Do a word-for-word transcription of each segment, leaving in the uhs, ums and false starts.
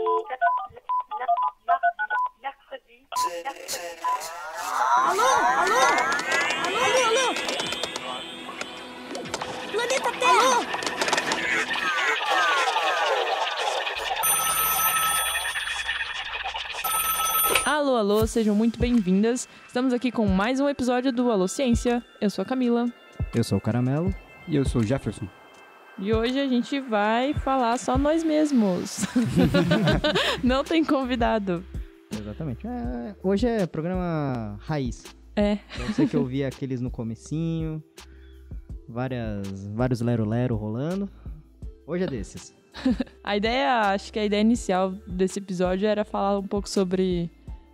Alô? Alô? Alô, alô? Planeta Terra! Alô? Alô, alô, sejam muito bem-vindas. Estamos aqui com mais um episódio do Alô Ciência. Eu sou a Camila. Eu sou o Caramelo. E eu sou o Jefferson. E hoje a gente vai falar só nós mesmos. Não tem convidado. Exatamente. É, hoje é programa raiz. É. Pra você que ouvia aqueles no comecinho, várias, vários lero-lero rolando. Hoje é desses. A ideia, acho que a ideia inicial desse episódio era falar um pouco sobre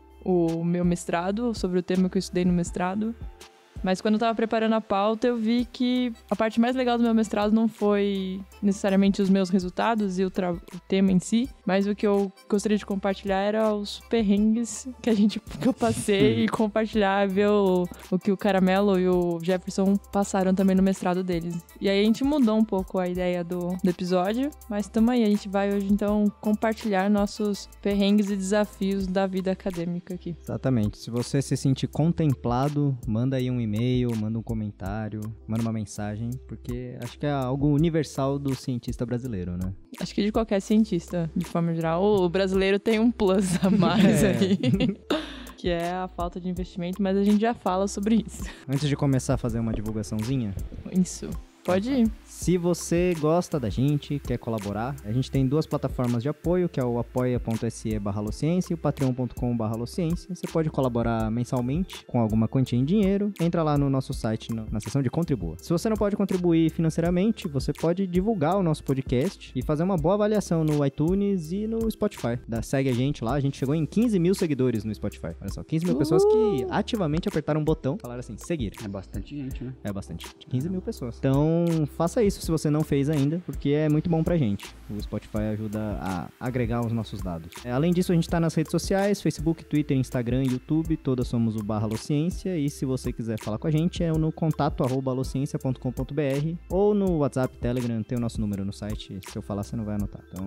o meu mestrado, sobre o tema que eu estudei no mestrado. Mas quando eu tava preparando a pauta, eu vi que a parte mais legal do meu mestrado não foi necessariamente os meus resultados e o, tra- o tema em si, mas o que eu gostaria de compartilhar era os perrengues que a gente que eu passei e compartilhar, ver o, o que o Caramelo e o Jefferson passaram também no mestrado deles. E aí a gente mudou um pouco a ideia do, do episódio, mas tamo aí, a gente vai hoje então compartilhar nossos perrengues e desafios da vida acadêmica aqui. Exatamente. Se você se sentir contemplado, manda aí um e-mail. e-mail, manda um comentário, manda uma mensagem, porque acho que é algo universal do cientista brasileiro, né? Acho que de qualquer cientista, de forma geral. O brasileiro tem um plus a mais É. aí, que é a falta de investimento, mas a gente já fala sobre isso. Antes de começar a fazer uma divulgaçãozinha, Isso. Pode ir. se você gosta da gente, quer colaborar, a gente tem duas plataformas de apoio, que é o apoia.se barra alociência e o patreon ponto com barra alociência. Você pode colaborar mensalmente com alguma quantia em dinheiro. Entra lá no nosso site, no, na seção de Contribua. Se você não pode contribuir financeiramente, você pode divulgar o nosso podcast e fazer uma boa avaliação no iTunes e no Spotify. Da, segue a gente lá, a gente chegou em quinze mil seguidores no Spotify. Olha só, quinze mil Uh! pessoas que ativamente apertaram um botão, falaram assim, seguir. É bastante gente, né? É bastante, quinze mil pessoas. Então, faça isso se você não fez ainda, porque é muito bom pra gente. O Spotify ajuda a agregar os nossos dados. É, além disso, a gente tá nas redes sociais, Facebook, Twitter, Instagram, YouTube, todas somos o barra Alociência, e se você quiser falar com a gente, é no contato arroba alociência ponto com ponto br ou no WhatsApp, Telegram, tem o nosso número no site, se eu falar você não vai anotar. Então,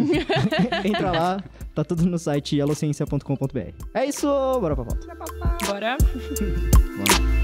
entra lá, tá tudo no site alociência ponto com ponto br. É isso, bora pra pauta. Bora? Vamos lá.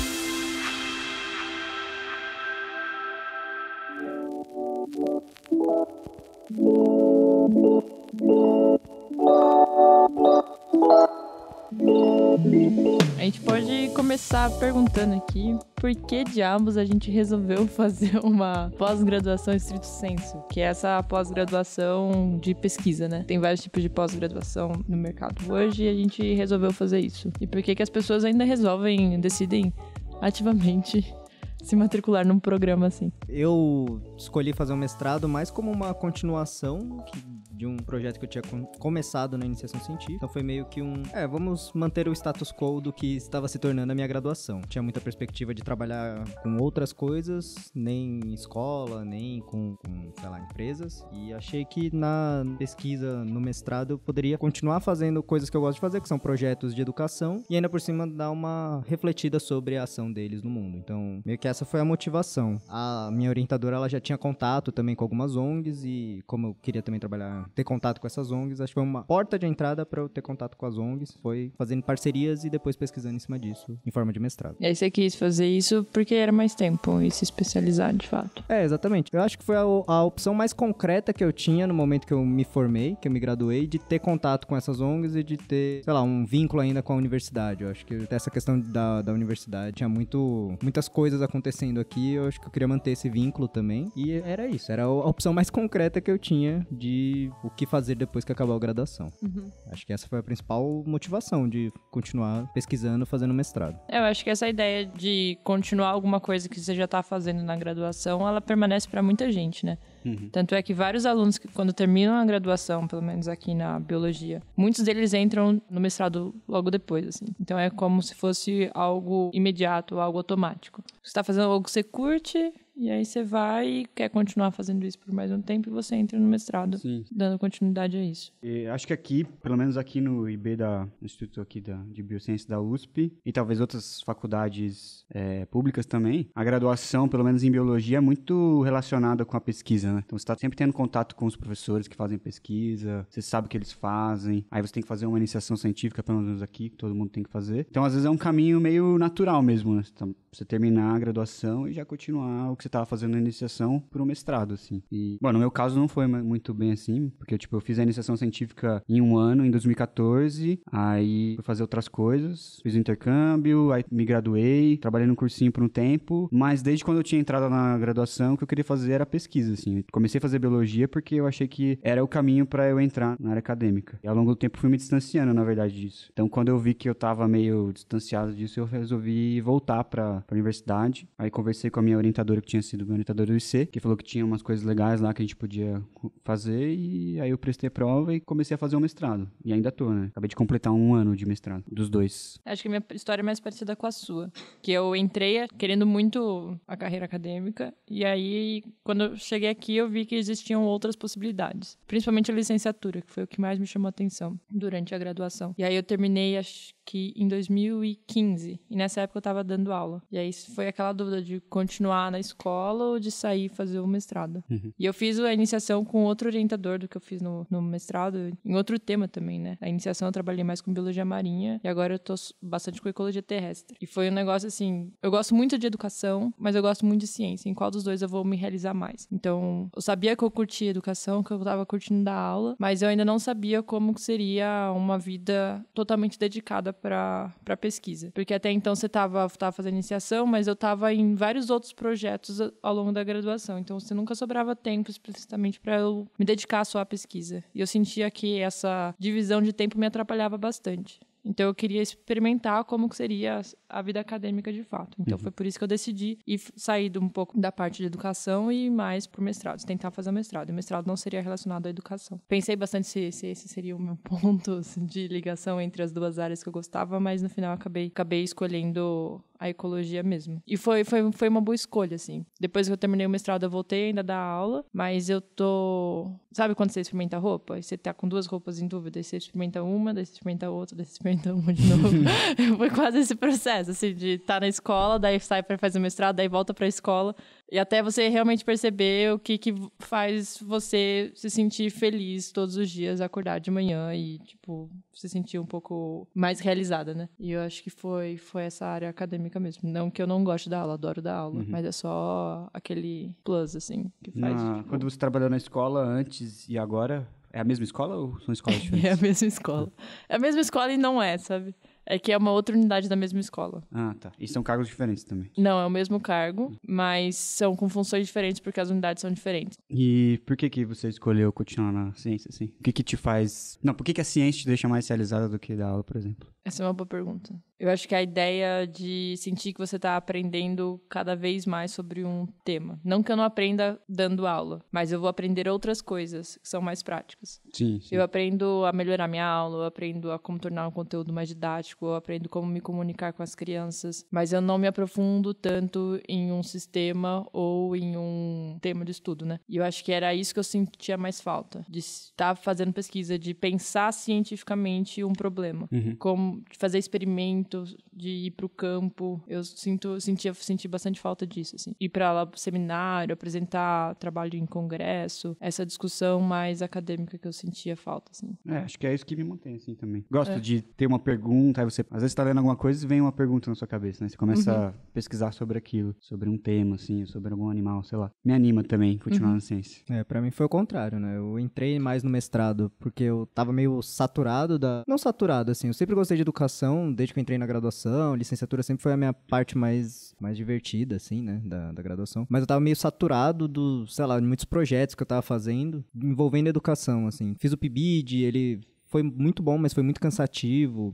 A gente pode começar perguntando aqui por que diabos a gente resolveu fazer uma pós-graduação estrito sensu, que é essa pós-graduação de pesquisa, né? Tem vários tipos de pós-graduação no mercado hoje e a gente resolveu fazer isso. E por que que as pessoas ainda resolvem, decidem ativamente se matricular num programa assim? Eu escolhi fazer um mestrado mais como uma continuação que, de um projeto que eu tinha com, começado na iniciação científica. Então foi meio que um... É, vamos manter o status quo do que estava se tornando a minha graduação. Tinha muita perspectiva de trabalhar com outras coisas, nem escola, nem com, com, sei lá, empresas. E achei que na pesquisa, no mestrado, eu poderia continuar fazendo coisas que eu gosto de fazer, que são projetos de educação, e ainda por cima dar uma refletida sobre a ação deles no mundo. Então, meio que essa foi a motivação. A minha orientadora, ela já tinha contato também com algumas O N Gs, e como eu queria também trabalhar, ter contato com essas O N Gs, acho que foi uma porta de entrada para eu ter contato com as O N Gs, foi fazendo parcerias e depois pesquisando em cima disso, em forma de mestrado. E aí você quis fazer isso porque era mais tempo e se especializar de fato. É, exatamente. Eu acho que foi a, a opção mais concreta que eu tinha no momento que eu me formei, que eu me graduei, de ter contato com essas O N Gs e de ter, sei lá, um vínculo ainda com a universidade. Eu acho que essa questão da, da universidade tinha muito, muitas coisas acontecendo aqui, eu acho que eu queria manter esse vínculo também. E era isso, era a opção mais concreta que eu tinha de o que fazer depois que acabar a graduação. Uhum. Acho que essa foi a principal motivação de continuar pesquisando, fazendo mestrado. Eu acho que essa ideia de continuar alguma coisa que você já tá fazendo na graduação, ela permanece pra muita gente, né? Uhum. Tanto é que vários alunos que quando terminam a graduação, pelo menos aqui na biologia, muitos deles entram no mestrado logo depois, assim. Então é como se fosse algo imediato, algo automático. Você tá fazendo algo que você curte e aí você vai e quer continuar fazendo isso por mais um tempo e você entra no mestrado, Sim. dando continuidade a isso. E acho que aqui, pelo menos aqui no I B, da, no Instituto aqui da, de Biociência da U S P, e talvez outras faculdades é, públicas também, a graduação, pelo menos em biologia, é muito relacionada com a pesquisa, né? Então você está sempre tendo contato com os professores que fazem pesquisa, você sabe o que eles fazem, aí você tem que fazer uma iniciação científica, pelo menos aqui, que todo mundo tem que fazer. Então, às vezes, é um caminho meio natural mesmo, né? Então, você terminar a graduação e já continuar o que você estava fazendo na iniciação por um mestrado, assim. E, bom, no meu caso não foi muito bem assim, porque, tipo, eu fiz a iniciação científica em um ano, em dois mil e quatorze, aí fui fazer outras coisas, fiz o intercâmbio, aí me graduei, trabalhei num cursinho por um tempo, mas desde quando eu tinha entrado na graduação, o que eu queria fazer era pesquisa, assim. Eu comecei a fazer biologia porque eu achei que era o caminho para eu entrar na área acadêmica. E ao longo do tempo fui me distanciando, na verdade, disso. Então, quando eu vi que eu tava meio distanciado disso, eu resolvi voltar pra, pra universidade. Aí conversei com a minha orientadora, que tinha sido minha orientadora do I C, que falou que tinha umas coisas legais lá que a gente podia fazer, e aí eu prestei a prova e comecei a fazer o mestrado. E ainda tô, né? Acabei de completar um ano de mestrado, dos dois. Acho que a minha história é mais parecida com a sua. Que eu entrei querendo muito a carreira acadêmica, e aí, quando eu cheguei aqui, eu vi que existiam outras possibilidades. Principalmente a licenciatura, que foi o que mais me chamou a atenção durante a graduação. E aí eu terminei, acho que em dois mil e quinze, e nessa época eu tava dando aula. E aí foi aquela dúvida de continuar na escola ou de sair e fazer o mestrado. Uhum. E eu fiz a iniciação com outro orientador do que eu fiz no, no mestrado, em outro tema também, né? A iniciação eu trabalhei mais com biologia marinha, e agora eu tô bastante com ecologia terrestre. E foi um negócio assim, eu gosto muito de educação, mas eu gosto muito de ciência. Em qual dos dois eu vou me realizar mais? Então, eu sabia que eu curtia educação, que eu tava curtindo dar aula, mas eu ainda não sabia como que seria uma vida totalmente dedicada para para pesquisa. Porque até então você tava, tava fazendo iniciação, mas eu tava em vários outros projetos ao longo da graduação. Então, você nunca sobrava tempo explicitamente para eu me dedicar só à pesquisa. E eu sentia que essa divisão de tempo me atrapalhava bastante. Então, eu queria experimentar como que seria a vida acadêmica de fato. Então, uhum. foi por isso que eu decidi ir sair um pouco da parte de educação e ir mais pro mestrado, tentar fazer o mestrado. E o mestrado não seria relacionado à educação. Pensei bastante se, se esse seria o meu ponto assim, de ligação entre as duas áreas que eu gostava, mas no final acabei, acabei escolhendo a ecologia mesmo. E foi, foi, foi uma boa escolha, assim. Depois que eu terminei o mestrado, eu voltei ainda a dar aula, mas eu tô... Sabe quando você experimenta roupa? E você tá com duas roupas em dúvida, e você experimenta uma, daí você experimenta outra, daí você experimenta uma de novo. Foi quase esse processo, assim, de estar tá na escola, daí sai para fazer o mestrado, daí volta pra escola, e até você realmente perceber o que, que faz você se sentir feliz todos os dias, acordar de manhã e, tipo, se sentir um pouco mais realizada, né? E eu acho que foi, foi essa área acadêmica mesmo. Não que eu não goste da aula, adoro dar aula, uhum. mas é só aquele plus, assim, que faz... Na, tipo... Quando você trabalhou na escola antes e agora, é a mesma escola ou são escolas diferentes? É a mesma escola. É a mesma escola e não é, sabe? É que é uma outra unidade da mesma escola. Ah, tá. E são cargos diferentes também? Não, é o mesmo cargo, mas são com funções diferentes porque as unidades são diferentes. E por que que você escolheu continuar na ciência, assim? O que que te faz... Não, por que que a ciência te deixa mais realizada do que dar aula, por exemplo? Essa é uma boa pergunta. Eu acho que a ideia de sentir que você está aprendendo cada vez mais sobre um tema. Não que eu não aprenda dando aula, mas eu vou aprender outras coisas que são mais práticas. Sim, sim. Eu aprendo a melhorar minha aula, eu aprendo a como tornar um conteúdo mais didático, eu aprendo como me comunicar com as crianças, mas eu não me aprofundo tanto em um sistema ou em um tema de estudo, né? E eu acho que era isso que eu sentia mais falta, de estar fazendo pesquisa, de pensar cientificamente um problema, uhum. como de fazer experimentos, de ir pro campo. Eu sinto, sentia, senti bastante falta disso, assim. Ir pra lá pro seminário, apresentar trabalho em congresso, essa discussão mais acadêmica que eu sentia falta, assim. É, acho que é isso que me mantém, assim, também. Gosto é. de ter uma pergunta, aí você, às vezes, tá lendo alguma coisa e vem uma pergunta na sua cabeça, né? Você começa uhum. a pesquisar sobre aquilo, sobre um tema, assim, sobre algum animal, sei lá. Me anima também continuar uhum. na ciência. É, pra mim foi o contrário, né? Eu entrei mais no mestrado porque eu tava meio saturado da... Não saturado, assim, eu sempre gostei de educação, desde que eu entrei na graduação, licenciatura sempre foi a minha parte mais, mais divertida, assim, né, da, da graduação. Mas eu tava meio saturado do, sei lá, de muitos projetos que eu tava fazendo, envolvendo educação, assim. Fiz o P I B I D, ele foi muito bom, mas foi muito cansativo.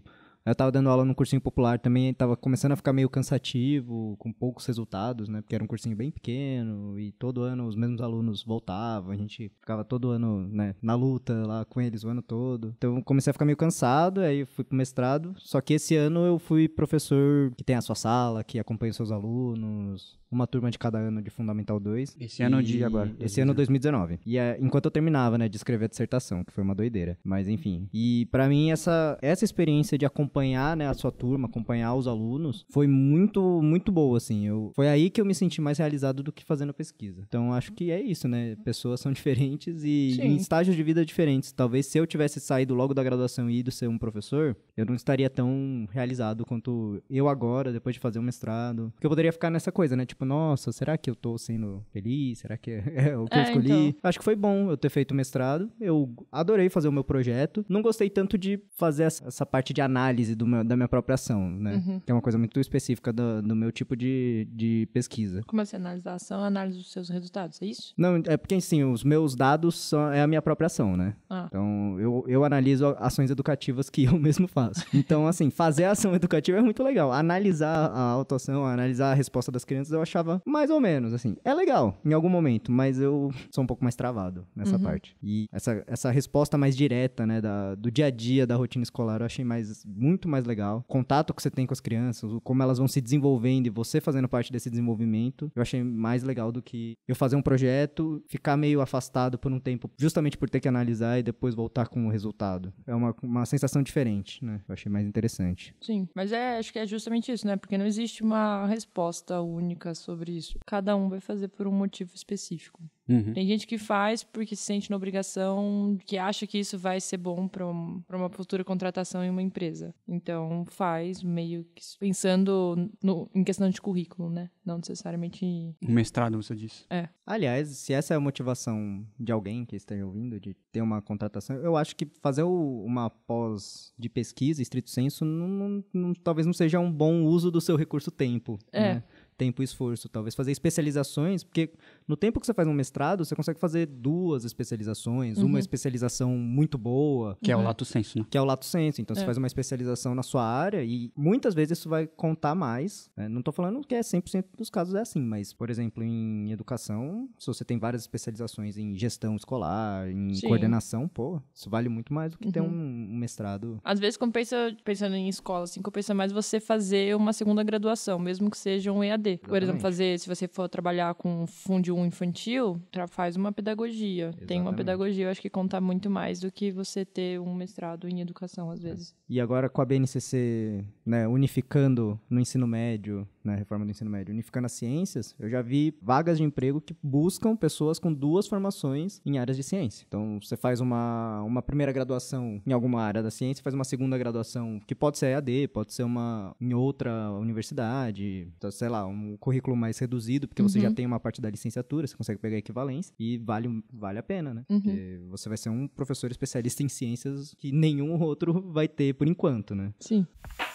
Eu tava dando aula num cursinho popular também, tava começando a ficar meio cansativo, com poucos resultados, né? Porque era um cursinho bem pequeno e todo ano os mesmos alunos voltavam, a gente ficava todo ano, né, na luta lá com eles o ano todo. Então eu comecei a ficar meio cansado, aí eu fui pro mestrado. Só que esse ano eu fui professor que tem a sua sala, que acompanha os seus alunos, uma turma de cada ano de Fundamental dois. Esse ano de agora? Esse ano dois mil e dezenove. E é, enquanto eu terminava, né, de escrever a dissertação, que foi uma doideira. Mas enfim. E pra mim essa, essa experiência de acompanhar, né, a sua turma, acompanhar os alunos, foi muito, muito boa, assim. Eu, foi aí que eu me senti mais realizado do que fazendo pesquisa. Então acho que é isso, né? Pessoas são diferentes e Sim. em estágios de vida diferentes. Talvez se eu tivesse saído logo da graduação e ido ser um professor, eu não estaria tão realizado quanto eu agora, depois de fazer um mestrado. Porque eu poderia ficar nessa coisa, né? Tipo, nossa, será que eu tô sendo feliz? Será que é, é o que É, eu escolhi? então. Acho que foi bom eu ter feito o mestrado. Eu adorei fazer o meu projeto. Não gostei tanto de fazer essa, essa parte de análise do meu, da minha própria ação, né? Uhum. Que é uma coisa muito específica do, do meu tipo de, de pesquisa. Como assim, análise da ação, análise dos seus resultados, é isso? Não, é porque, assim, os meus dados são, é a minha própria ação, né? Ah. Então, eu, eu analiso ações educativas que eu mesmo faço. Então, assim, fazer a ação educativa é muito legal. Analisar a autoação, analisar a resposta das crianças, eu achava mais ou menos, assim. É legal, em algum momento, mas eu sou um pouco mais travado nessa Uhum. parte. E essa, essa resposta mais direta, né, da, do dia a dia, da rotina escolar, eu achei mais, muito mais legal. O contato que você tem com as crianças, o- como elas vão se desenvolvendo e você fazendo parte desse desenvolvimento, eu achei mais legal do que eu fazer um projeto, ficar meio afastado por um tempo, justamente por ter que analisar e depois voltar com o resultado. É uma, uma sensação diferente, né? Eu achei mais interessante. Sim, mas é, acho que é justamente isso, né? Porque não existe uma resposta única sobre isso. Cada um vai fazer por um motivo específico. Uhum. Tem gente que faz porque se sente na obrigação, que acha que isso vai ser bom para um, pra uma futura contratação em uma empresa. Então faz meio que pensando no, em questão de currículo, né? Não necessariamente. Um mestrado, você disse. É. Aliás, se essa é a motivação de alguém que esteja ouvindo, de ter uma contratação, eu acho que fazer o- uma pós de pesquisa, estrito senso, não, não- não- talvez não seja um bom uso do seu recurso tempo. É. Né? Tempo e esforço. Talvez fazer especializações, porque no tempo que você faz um mestrado, você consegue fazer duas especializações, Uhum. uma especialização muito boa, Que é o Uhum. lato sensu, né? que é o lato sensu. Então, você É. faz uma especialização na sua área e muitas vezes isso vai contar mais. Né? Não tô falando que é cem por cento dos casos é assim, mas, por exemplo, em educação, se você tem várias especializações em gestão escolar, em Sim. coordenação, pô, isso vale muito mais do que ter Uhum. um, um mestrado. Às vezes, compensa, pensando em escola, assim, compensa mais você fazer uma segunda graduação, mesmo que seja um E A D. Por exemplo, Exatamente. fazer, se você for trabalhar com Fundi um infantil, tra- faz uma pedagogia. Tem uma Exatamente. pedagogia, eu acho que conta muito mais do que você ter um mestrado em educação, às vezes. E agora com a B N C C, né, unificando no ensino médio, né, reforma do ensino médio, unificando as ciências, eu já vi vagas de emprego que buscam pessoas com duas formações em áreas de ciência. Então, você faz uma, uma primeira graduação em alguma área da ciência, faz uma segunda graduação, que pode ser E A D, pode ser uma em outra universidade, então, sei lá, um currículo mais reduzido, porque você Uhum. já tem uma parte da licenciatura, você consegue pegar a equivalência, e vale, vale a pena, né? Uhum. Porque você vai ser um professor especialista em ciências que nenhum outro vai ter por enquanto, né? Sim.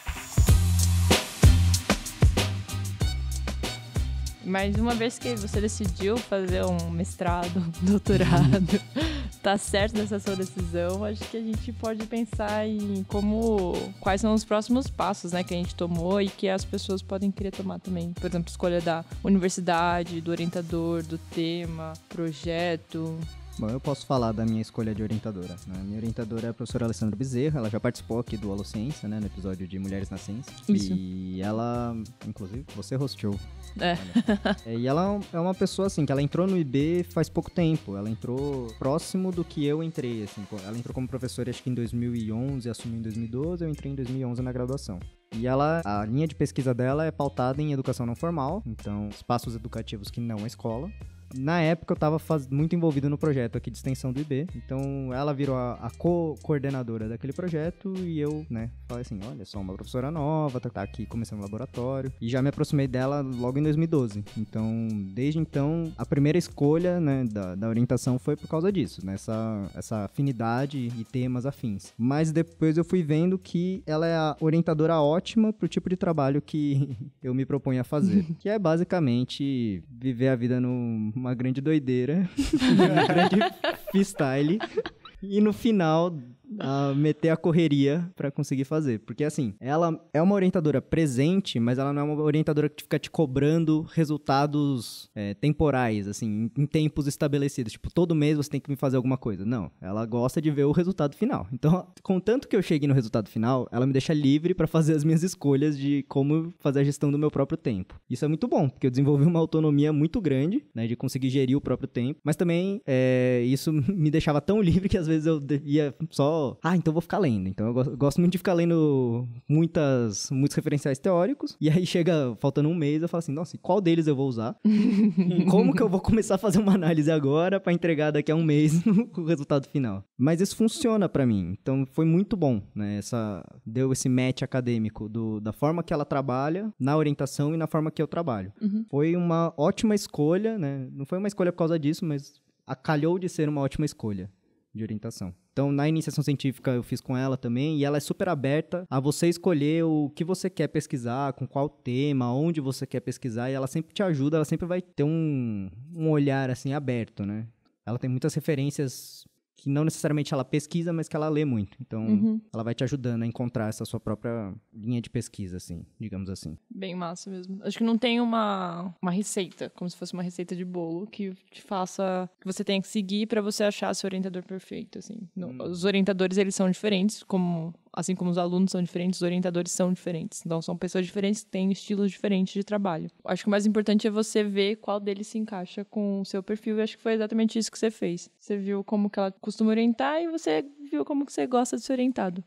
Mas uma vez que você decidiu fazer um mestrado, um doutorado, tá certo dessa sua decisão, acho que a gente pode pensar em como, quais são os próximos passos, né, que a gente tomou e que as pessoas podem querer tomar também. Por exemplo, escolha da universidade, do orientador, do tema, projeto. Bom, eu posso falar da minha escolha de orientadora. Né? A minha orientadora é a professora Alessandra Bezerra, ela já participou aqui do Holociência, né, no episódio de Mulheres na Ciência. Isso. E ela, inclusive, você hosteou. É. É, e ela é uma pessoa, assim, que ela entrou no I B faz pouco tempo. Ela entrou próximo do que eu entrei, assim. Ela entrou como professora, acho que em dois mil e onze, assumiu em dois mil e doze, eu entrei em dois mil e onze na graduação. E ela, a linha de pesquisa dela é pautada em educação não formal, então espaços educativos que não é escola. Na época eu estava muito envolvido no projeto aqui de extensão do I B, então ela virou a, a co-coordenadora daquele projeto e eu, né, falei assim, olha, sou uma professora nova, tá, tá aqui começando o laboratório, e já me aproximei dela logo em dois mil e doze. Então, desde então, a primeira escolha, né, da, da orientação foi por causa disso, né, essa, essa afinidade e temas afins. Mas depois eu fui vendo que ela é a orientadora ótima pro tipo de trabalho que eu me proponho a fazer, que é basicamente viver a vida numa grande doideira, uma grande freestyle, e no final a meter a correria pra conseguir fazer. Porque, assim, ela é uma orientadora presente, mas ela não é uma orientadora que fica te cobrando resultados é, temporais, assim, em, em tempos estabelecidos. Tipo, todo mês você tem que me fazer alguma coisa. Não, ela gosta de ver o resultado final. Então, contanto que eu chegue no resultado final, ela me deixa livre pra fazer as minhas escolhas de como fazer a gestão do meu próprio tempo. Isso é muito bom, porque eu desenvolvi uma autonomia muito grande, né, de conseguir gerir o próprio tempo, mas também é, isso me deixava tão livre que às vezes eu ia só, ah, então eu vou ficar lendo. Então eu gosto, gosto muito de ficar lendo muitas, muitos referenciais teóricos, e aí chega faltando um mês, eu falo assim, nossa, qual deles eu vou usar? Como que eu vou começar a fazer uma análise agora pra entregar daqui a um mês o resultado final? Mas isso funciona pra mim, então foi muito bom, né? Essa, deu esse match acadêmico do, da forma que ela trabalha, na orientação e na forma que eu trabalho. Uhum. Foi uma ótima escolha, né? Não foi uma escolha por causa disso, mas calhou de ser uma ótima escolha de orientação. Então, na iniciação científica eu fiz com ela também, e ela é super aberta a você escolher o que você quer pesquisar, com qual tema, onde você quer pesquisar, e ela sempre te ajuda, ela sempre vai ter um, um olhar, assim, aberto, né? Ela tem muitas referências que não necessariamente ela pesquisa, mas que ela lê muito. Então, uhum. ela vai te ajudando a encontrar essa sua própria linha de pesquisa, assim, digamos assim. Bem massa mesmo. Acho que não tem uma, uma receita, como se fosse uma receita de bolo, que te faça, que você tenha que seguir para você achar seu orientador perfeito, assim. No, hum. Os orientadores, eles são diferentes, como... Assim como os alunos são diferentes, os orientadores são diferentes. Então, são pessoas diferentes que têm estilos diferentes de trabalho. Acho que o mais importante é você ver qual deles se encaixa com o seu perfil. E acho que foi exatamente isso que você fez. Você viu como que ela costuma orientar e você viu como que você gosta de ser orientado.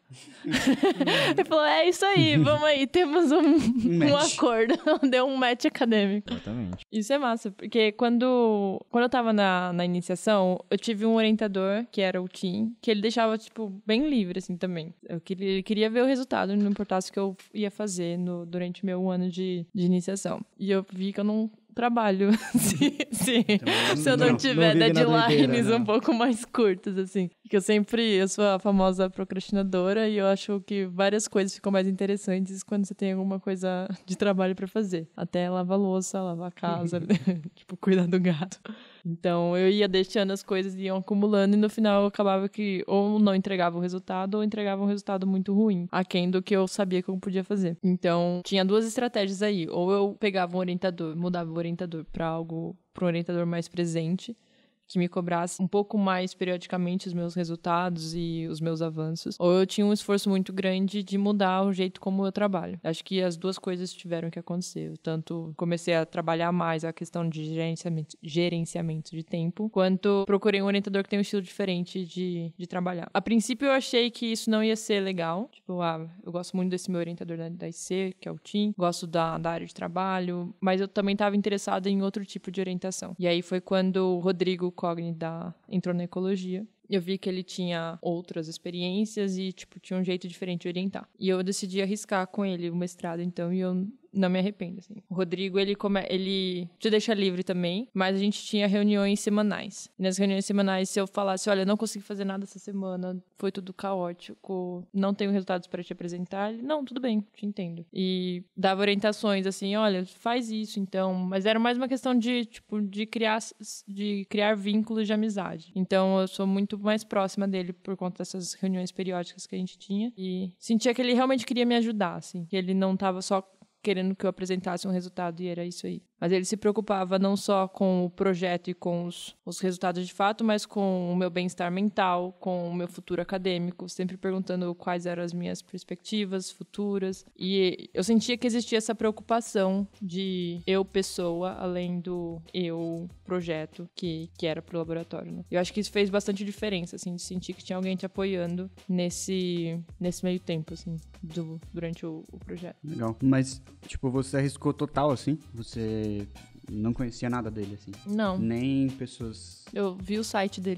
Ele falou, é isso aí, vamos aí, temos um, um, um acordo. Deu um match acadêmico. Exatamente. Isso é massa, porque quando, quando eu tava na, na iniciação, eu tive um orientador, que era o Tim, que ele deixava, tipo, bem livre, assim, também. Eu queria Ele queria ver o resultado, não importasse o que eu ia fazer no, durante o meu ano de, de iniciação. E eu vi que eu não trabalho se, se, então, se eu não, não tiver não deadlines um pouco mais curtas, assim. Porque eu sempre, eu sou a famosa procrastinadora e eu acho que várias coisas ficam mais interessantes quando você tem alguma coisa de trabalho pra fazer. Até lavar louça, lavar a casa, tipo, cuidar do gato. Então, eu ia deixando as coisas, iam acumulando, e no final eu acabava que ou não entregava o resultado, ou entregava um resultado muito ruim, aquém do que eu sabia que eu podia fazer. Então, tinha duas estratégias aí. Ou eu pegava um orientador, mudava o orientador para algo, para um orientador mais presente, que me cobrasse um pouco mais periodicamente os meus resultados e os meus avanços. Ou eu tinha um esforço muito grande de mudar o jeito como eu trabalho. Acho que as duas coisas tiveram que acontecer. Eu tanto comecei a trabalhar mais a questão de gerenciamento, gerenciamento de tempo, quanto procurei um orientador que tem um estilo diferente de, de trabalhar. A princípio eu achei que isso não ia ser legal. Tipo, ah, eu gosto muito desse meu orientador da, da I C, que é o Tim. Gosto da, da área de trabalho, mas eu também estava interessada em outro tipo de orientação. E aí foi quando o Rodrigo Cogni da, entrou na ecologia. Eu vi que ele tinha outras experiências e, tipo, tinha um jeito diferente de orientar. E eu decidi arriscar com ele o mestrado, então, e eu não me arrependo, assim. O Rodrigo, ele, come... ele te deixa livre também, mas a gente tinha reuniões semanais. E nas reuniões semanais, se eu falasse, olha, não consegui fazer nada essa semana, foi tudo caótico, não tenho resultados para te apresentar, ele, não, tudo bem, te entendo. E dava orientações, assim, olha, faz isso, então. Mas era mais uma questão de, tipo, de criar, de criar vínculos de amizade. Então, eu sou muito mais próxima dele por conta dessas reuniões periódicas que a gente tinha. E sentia que ele realmente queria me ajudar, assim. Que ele não tava só querendo que eu apresentasse um resultado e era isso aí. Mas ele se preocupava não só com o projeto e com os, os resultados de fato, mas com o meu bem-estar mental, com o meu futuro acadêmico, sempre perguntando quais eram as minhas perspectivas futuras. E eu sentia que existia essa preocupação de eu, pessoa, além do eu, projeto, que, que era pro laboratório, né? Eu acho que isso fez bastante diferença, assim, de sentir que tinha alguém te apoiando nesse, nesse meio tempo, assim, do, durante o, o projeto. Legal. Mas, tipo, você arriscou total, assim? Você não conhecia nada dele, assim? Não. Nem pessoas... Eu vi o site dele.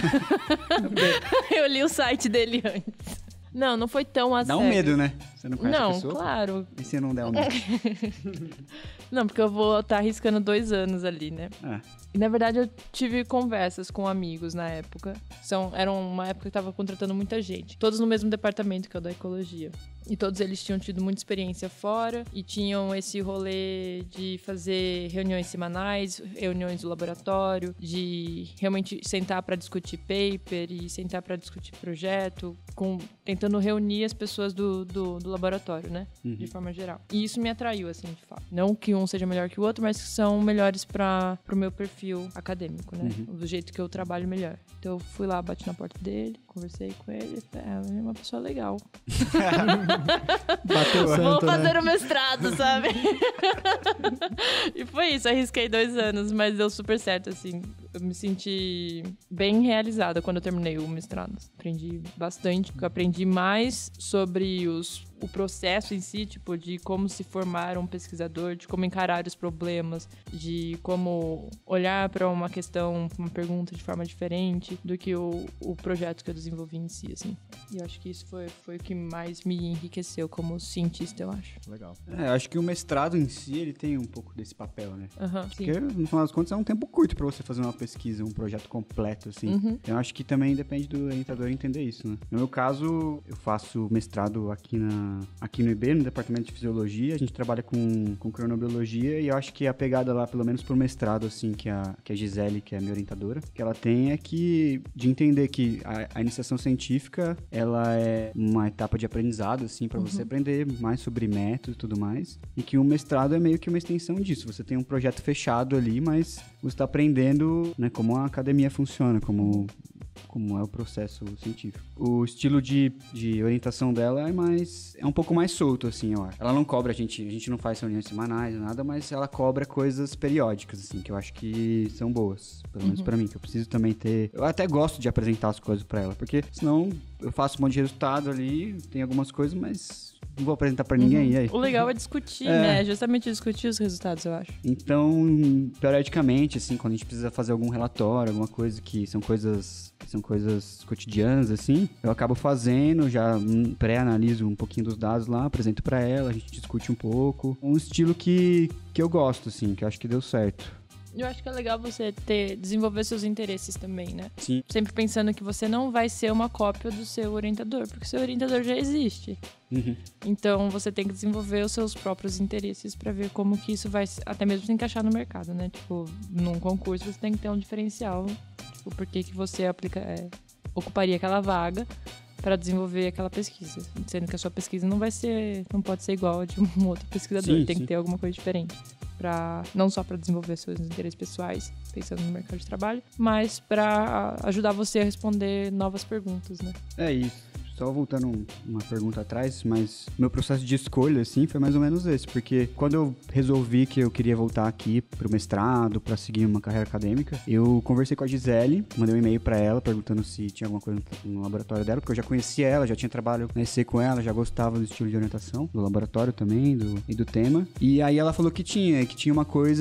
Eu li o site dele antes. Não, não foi tão a Dá sério. um medo, né? Você não conhece não, a pessoa? Claro. E se não der um medo? Não, porque eu vou estar arriscando dois anos ali, né? É. E, na verdade, eu tive conversas com amigos na época. São, era uma época que eu tava contratando muita gente. Todos no mesmo departamento, que é o da ecologia. E todos eles tinham tido muita experiência fora e tinham esse rolê de fazer reuniões semanais, reuniões do laboratório, de realmente sentar para discutir paper e sentar para discutir projeto, com, tentando reunir as pessoas do, do, do laboratório, né? Uhum. De forma geral. E isso me atraiu, assim, de fato. Não que um seja melhor que o outro, mas que são melhores para pro meu perfil acadêmico, né? Uhum. Do jeito que eu trabalho melhor. Então eu fui lá, bati na porta dele, conversei com ele, é uma pessoa legal. Bateu o santo, Vou fazer né? o mestrado, sabe? E foi isso, arrisquei dois anos, mas deu super certo, assim. Eu me senti bem realizada quando eu terminei o mestrado. Aprendi bastante, porque eu aprendi mais sobre os, o processo em si, tipo, de como se formar um pesquisador, de como encarar os problemas, de como olhar para uma questão, uma pergunta de forma diferente do que o, o projeto que eu desenvolvi em si, assim. E eu acho que isso foi, foi o que mais me enriqueceu como cientista, eu acho. Legal. É, eu acho que o mestrado em si, ele tem um pouco desse papel, né? Aham, sim. Porque, no final das contas, é um tempo curto pra você fazer uma pesquisa, um projeto completo, assim. Uhum. Então, eu acho que também depende do orientador entender isso, né? No meu caso, eu faço mestrado aqui, na, aqui no I B, no Departamento de Fisiologia. A gente trabalha com, com cronobiologia e eu acho que a pegada lá, pelo menos pro mestrado, assim, que a, que a Gisele, que é a minha orientadora, que ela tem é que, de entender que a, a iniciação científica, ela é uma etapa de aprendizado, assim, pra você aprender mais sobre método e tudo mais. E que o mestrado é meio que uma extensão disso. Você tem um projeto fechado ali, mas você está aprendendo, né, como a academia funciona, como, como é o processo científico. O estilo de, de orientação dela é mais é um pouco mais solto, assim, eu acho. Ela não cobra a gente, a gente não faz reuniões semanais, nada, mas ela cobra coisas periódicas, assim, que eu acho que são boas, pelo menos Uhum. pra mim, que eu preciso também ter... Eu até gosto de apresentar as coisas pra ela, porque senão eu faço um monte de resultado ali, tem algumas coisas, mas não vou apresentar pra ninguém, e aí? O legal é discutir, É. né? Justamente discutir os resultados, eu acho. Então, periodicamente, assim, quando a gente precisa fazer algum relatório, alguma coisa que são coisas, que são coisas cotidianas, assim, eu acabo fazendo, já hum, pré-analiso um pouquinho dos dados lá, apresento pra ela, a gente discute um pouco. Um estilo que, que eu gosto, assim, que eu acho que deu certo. Eu acho que é legal você ter, desenvolver seus interesses também, né? Sim. Sempre pensando que você não vai ser uma cópia do seu orientador, porque seu orientador já existe. Uhum. Então, você tem que desenvolver os seus próprios interesses pra ver como que isso vai se- até mesmo se encaixar no mercado, né? Tipo, num concurso você tem que ter um diferencial. Tipo, por que que você aplica, é, ocuparia aquela vaga pra desenvolver aquela pesquisa. Sendo que a sua pesquisa não vai ser, não pode ser igual a de um outro pesquisador. Sim, tem sim. que ter alguma coisa diferente. Pra, não só para desenvolver seus interesses pessoais, pensando no mercado de trabalho, mas para ajudar você a responder novas perguntas, né? É isso. Só voltando um- uma pergunta atrás, mas meu processo de escolha, assim, foi mais ou menos esse. Porque quando eu resolvi que eu queria voltar aqui pro mestrado, pra seguir uma carreira acadêmica, eu conversei com a Gisele, mandei um e-mail pra ela, perguntando se tinha alguma coisa no laboratório dela, porque eu já conhecia ela, já tinha trabalho na E C com ela, já gostava do estilo de orientação, do laboratório também, do, e do tema. E aí ela falou que tinha, que tinha uma coisa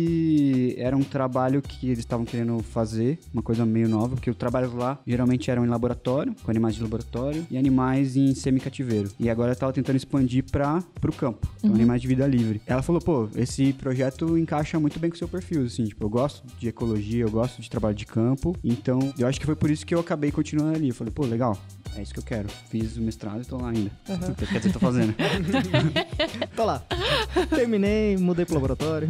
que era um trabalho que eles estavam querendo fazer, uma coisa meio nova, porque os trabalhos lá geralmente eram em laboratório, com animais de laboratório, e animais em semicativeiro. E agora ela tava tentando expandir para pro campo, então animais de vida livre. Ela falou, pô, esse projeto encaixa muito bem com o seu perfil, assim, tipo, eu gosto de ecologia, eu gosto de trabalho de campo, então eu acho que foi por isso que eu acabei continuando ali. Eu falei, pô, legal, é isso que eu quero. Fiz o mestrado e tô lá ainda. Uhum. Quer dizer, tô fazendo. Tô lá. Terminei, mudei pro laboratório.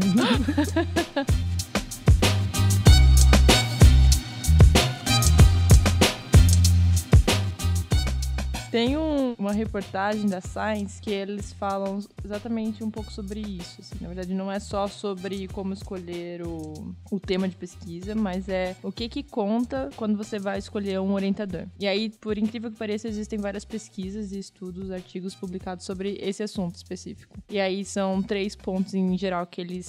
Tem um- uma reportagem da Science que eles falam exatamente um pouco sobre isso. Assim. Na verdade, não é só sobre como escolher o, o tema de pesquisa, mas é o que que conta quando você vai escolher um orientador. E aí, por incrível que pareça, existem várias pesquisas e estudos, artigos publicados sobre esse assunto específico. E aí são três pontos em geral que eles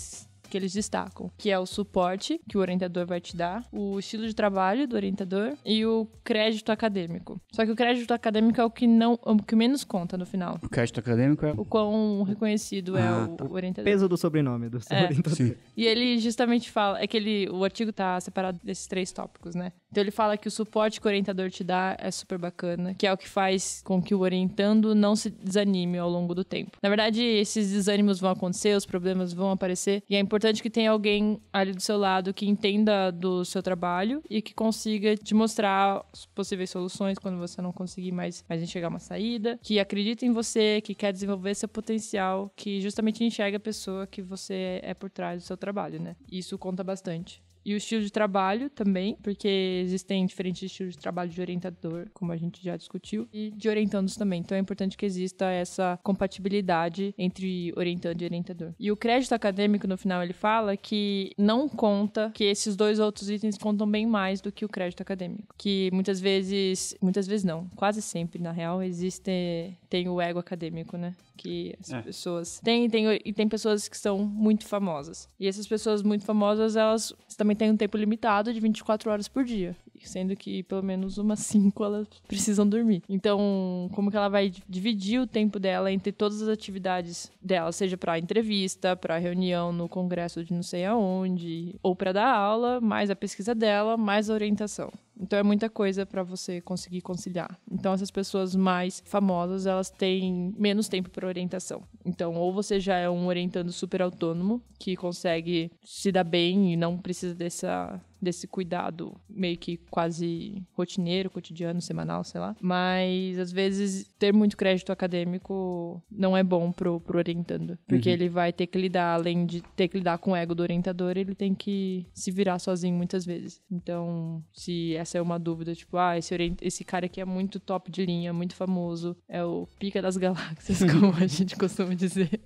que eles destacam, que é o suporte que o orientador vai te dar, o estilo de trabalho do orientador e o crédito acadêmico. Só que o crédito acadêmico é o que não, o que menos conta no final. O crédito acadêmico é... O quão reconhecido é Ah, o, tá. o orientador. Peso do sobrenome do seu É. orientador. Sim. E ele justamente fala, é que ele, o artigo tá separado desses três tópicos, né? Então ele fala que o suporte que o orientador te dá é super bacana, que é o que faz com que o orientando não se desanime ao longo do tempo. Na verdade, esses desânimos vão acontecer, os problemas vão aparecer, e é importante que tenha alguém ali do seu lado que entenda do seu trabalho e que consiga te mostrar as possíveis soluções quando você não conseguir mais, mais enxergar uma saída, que acredita em você, que quer desenvolver seu potencial, que justamente enxerga a pessoa que você é por trás do seu trabalho, né? Isso conta bastante. E o estilo de trabalho também, porque existem diferentes estilos de trabalho de orientador, como a gente já discutiu, e de orientandos também. Então é importante que exista essa compatibilidade entre orientando e orientador. E o crédito acadêmico, no final, ele fala que não conta, que esses dois outros itens contam bem mais do que o crédito acadêmico. Que muitas vezes, muitas vezes não, quase sempre, na real, existe, tem o ego acadêmico, né? Que as É. pessoas... Tem, tem, e tem pessoas que são muito famosas. E essas pessoas muito famosas, elas também têm um tempo limitado de vinte e quatro horas por dia. Sendo que pelo menos umas cinco elas precisam dormir. Então, como que ela vai dividir o tempo dela entre todas as atividades dela, seja para entrevista, para reunião no congresso de não sei aonde, ou para dar aula, mais a pesquisa dela, mais a orientação. Então é muita coisa para você conseguir conciliar. Então essas pessoas mais famosas, elas têm menos tempo para orientação. Então ou você já é um orientando super autônomo, que consegue se dar bem e não precisa dessa, desse cuidado meio que quase rotineiro, cotidiano, semanal, sei lá. Mas às vezes ter muito crédito acadêmico não é bom pro, pro orientando. Porque Uhum. ele vai ter que lidar, além de ter que lidar com o ego do orientador, ele tem que se virar sozinho muitas vezes. Então, se essa é uma dúvida, tipo, ah, esse, orient... esse cara aqui é muito top de linha, muito famoso, é o pica das galáxias, como a gente costuma dizer.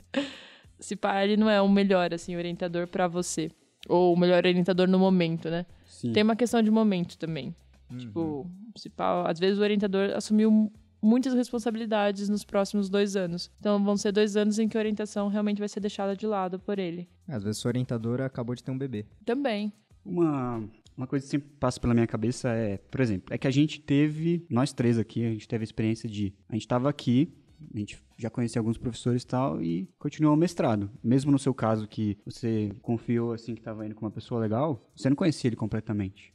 Se pá, ele não é o melhor, assim, orientador pra você. Ou o melhor orientador no momento, né? Sim. Tem uma questão de momento também. Tipo, se pá, às vezes o orientador assumiu muitas responsabilidades nos próximos dois anos. Então vão ser dois anos em que a orientação realmente vai ser deixada de lado por ele. Às vezes sua orientadora acabou de ter um bebê. Também. Uma, uma coisa que sempre passa pela minha cabeça é, por exemplo, é que a gente teve, nós três aqui, a gente teve a experiência de, a gente estava aqui, a gente já conhecia alguns professores e tal, e continuou o mestrado. Mesmo no seu caso, que você confiou, assim, que estava indo com uma pessoa legal, você não conhecia ele completamente.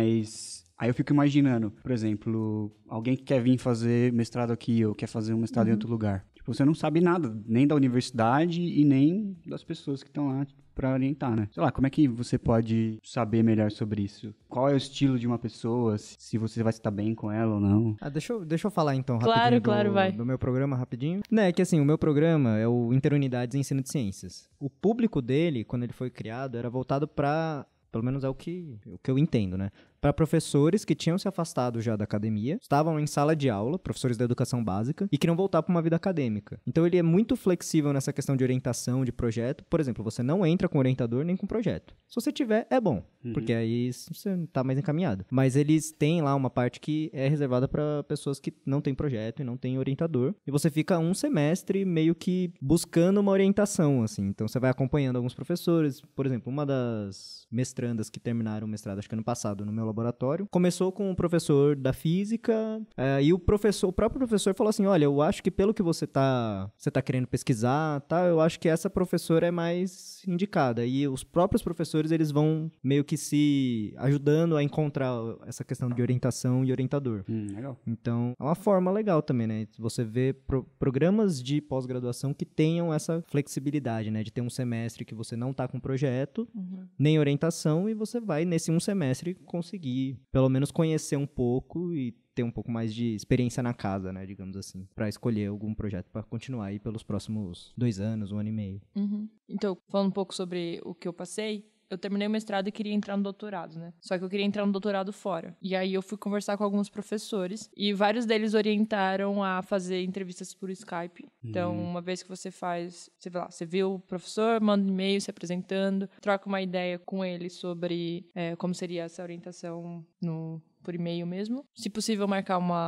Mas aí eu fico imaginando, por exemplo, alguém que quer vir fazer mestrado aqui, ou quer fazer um mestrado em outro lugar. Tipo, você não sabe nada, nem da universidade e nem das pessoas que estão lá para orientar, né? Sei lá, como é que você pode saber melhor sobre isso? Qual é o estilo de uma pessoa, se você vai estar bem com ela ou não? Ah, deixa eu, deixa eu falar então Claro, rapidinho do, claro, vai. do meu programa rapidinho. Né, é que assim, o meu programa é o Interunidades em Ensino de Ciências. O público dele, quando ele foi criado, era voltado para, pelo menos é o que, o que eu entendo, né? Para professores que tinham se afastado já da academia, estavam em sala de aula, professores da educação básica, e queriam voltar para uma vida acadêmica. Então ele é muito flexível nessa questão de orientação, de projeto. Por exemplo, você não entra com orientador nem com projeto. Se você tiver, é bom, Uhum. porque aí você tá mais encaminhado. Mas eles têm lá uma parte que é reservada para pessoas que não têm projeto e não têm orientador. E você fica um semestre meio que buscando uma orientação, assim. Então você vai acompanhando alguns professores. Por exemplo, uma das mestrandas que terminaram o mestrado, acho que ano passado, no meu laboratório, começou com um professor da física, é, e o professor, o próprio professor falou assim, olha, eu acho que pelo que você tá, você tá querendo pesquisar, tá, eu acho que essa professora é mais indicada. E os próprios professores, eles vão meio que se ajudando a encontrar essa questão de orientação e orientador. Hum, legal. Então, é uma forma legal também, né? Você vê pro- programas de pós-graduação que tenham essa flexibilidade, né? De ter um semestre que você não tá com projeto, Uhum. nem orientação, e você vai, nesse um semestre, conseguir pelo menos conhecer um pouco e ter um pouco mais de experiência na casa, né? Digamos assim, para escolher algum projeto para continuar aí pelos próximos dois anos, um ano e meio. Uhum. Então, falando um pouco sobre o que eu passei, eu terminei o mestrado e queria entrar no doutorado, né? Só que eu queria entrar no doutorado fora. E aí eu fui conversar com alguns professores e vários deles orientaram a fazer entrevistas por Skype. Então, uma vez que você faz, você vê lá, você viu o professor, manda um e-mail se apresentando, troca uma ideia com ele sobre é, como seria essa orientação no por e-mail mesmo. Se possível, marcar uma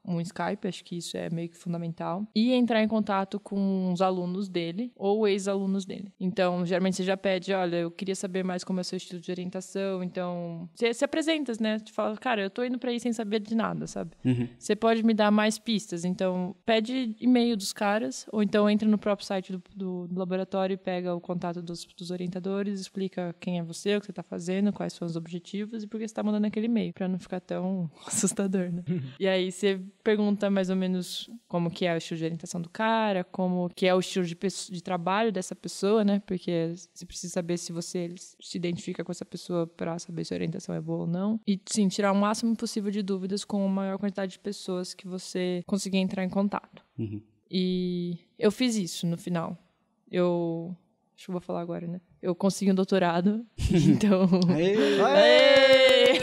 um Skype, acho que isso é meio que fundamental. E entrar em contato com os alunos dele ou ex-alunos dele. Então, geralmente você já pede, olha, eu queria saber mais como é o seu estilo de orientação. Então, você se apresenta, né? Te fala, cara, eu tô indo pra aí sem saber de nada, sabe? Uhum. Você pode me dar mais pistas. Então, pede e-mail dos caras, ou então entra no próprio site do, do, do laboratório e pega o contato dos, dos orientadores, explica quem é você, o que você tá fazendo, quais são os objetivos e por que você tá mandando aquele e-mail, pra não ficar tão assustador, né? E aí você pergunta mais ou menos como que é o estilo de orientação do cara, como que é o estilo de, de trabalho dessa pessoa, né? Porque você precisa saber se você se identifica com essa pessoa pra saber se a orientação é boa ou não. E, sim, tirar o máximo possível de dúvidas com a maior quantidade de pessoas que você conseguir entrar em contato. Uhum. E eu fiz isso no final. Eu... Acho que eu vou falar agora, né? Eu consegui um doutorado, então... Aê! Aê!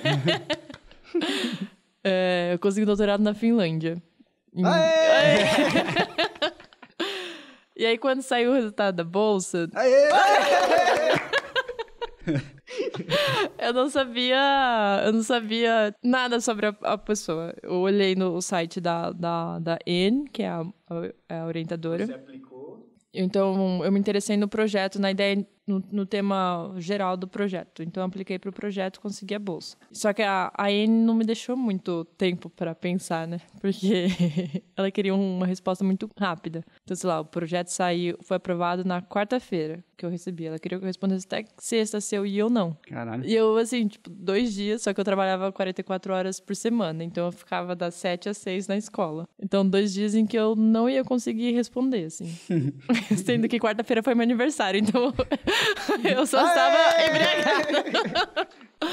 É, eu consegui um doutorado na Finlândia. Em... Aê! E aí, quando saiu o resultado da bolsa... Aê! Eu não sabia... Eu não sabia nada sobre a, a pessoa. Eu olhei no site da, da, da Anne, que é a, a, a orientadora. Você aplicou? Então, eu me interessei no projeto, na ideia, no, no tema geral do projeto. Então, eu apliquei para o projeto e consegui a bolsa. Só que a, a Anne não me deixou muito tempo para pensar, né? Porque ela queria uma resposta muito rápida. Então, sei lá, o projeto saiu, foi aprovado na quarta-feira que eu recebi. Ela queria que eu respondesse até sexta se eu ia ou não. Caralho. E eu, assim, tipo, dois dias, só que eu trabalhava quarenta e quatro horas por semana. Então, eu ficava das sete às seis na escola. Então, dois dias em que eu não ia conseguir responder, assim. Sendo que quarta-feira foi meu aniversário, então eu só estava embriagada.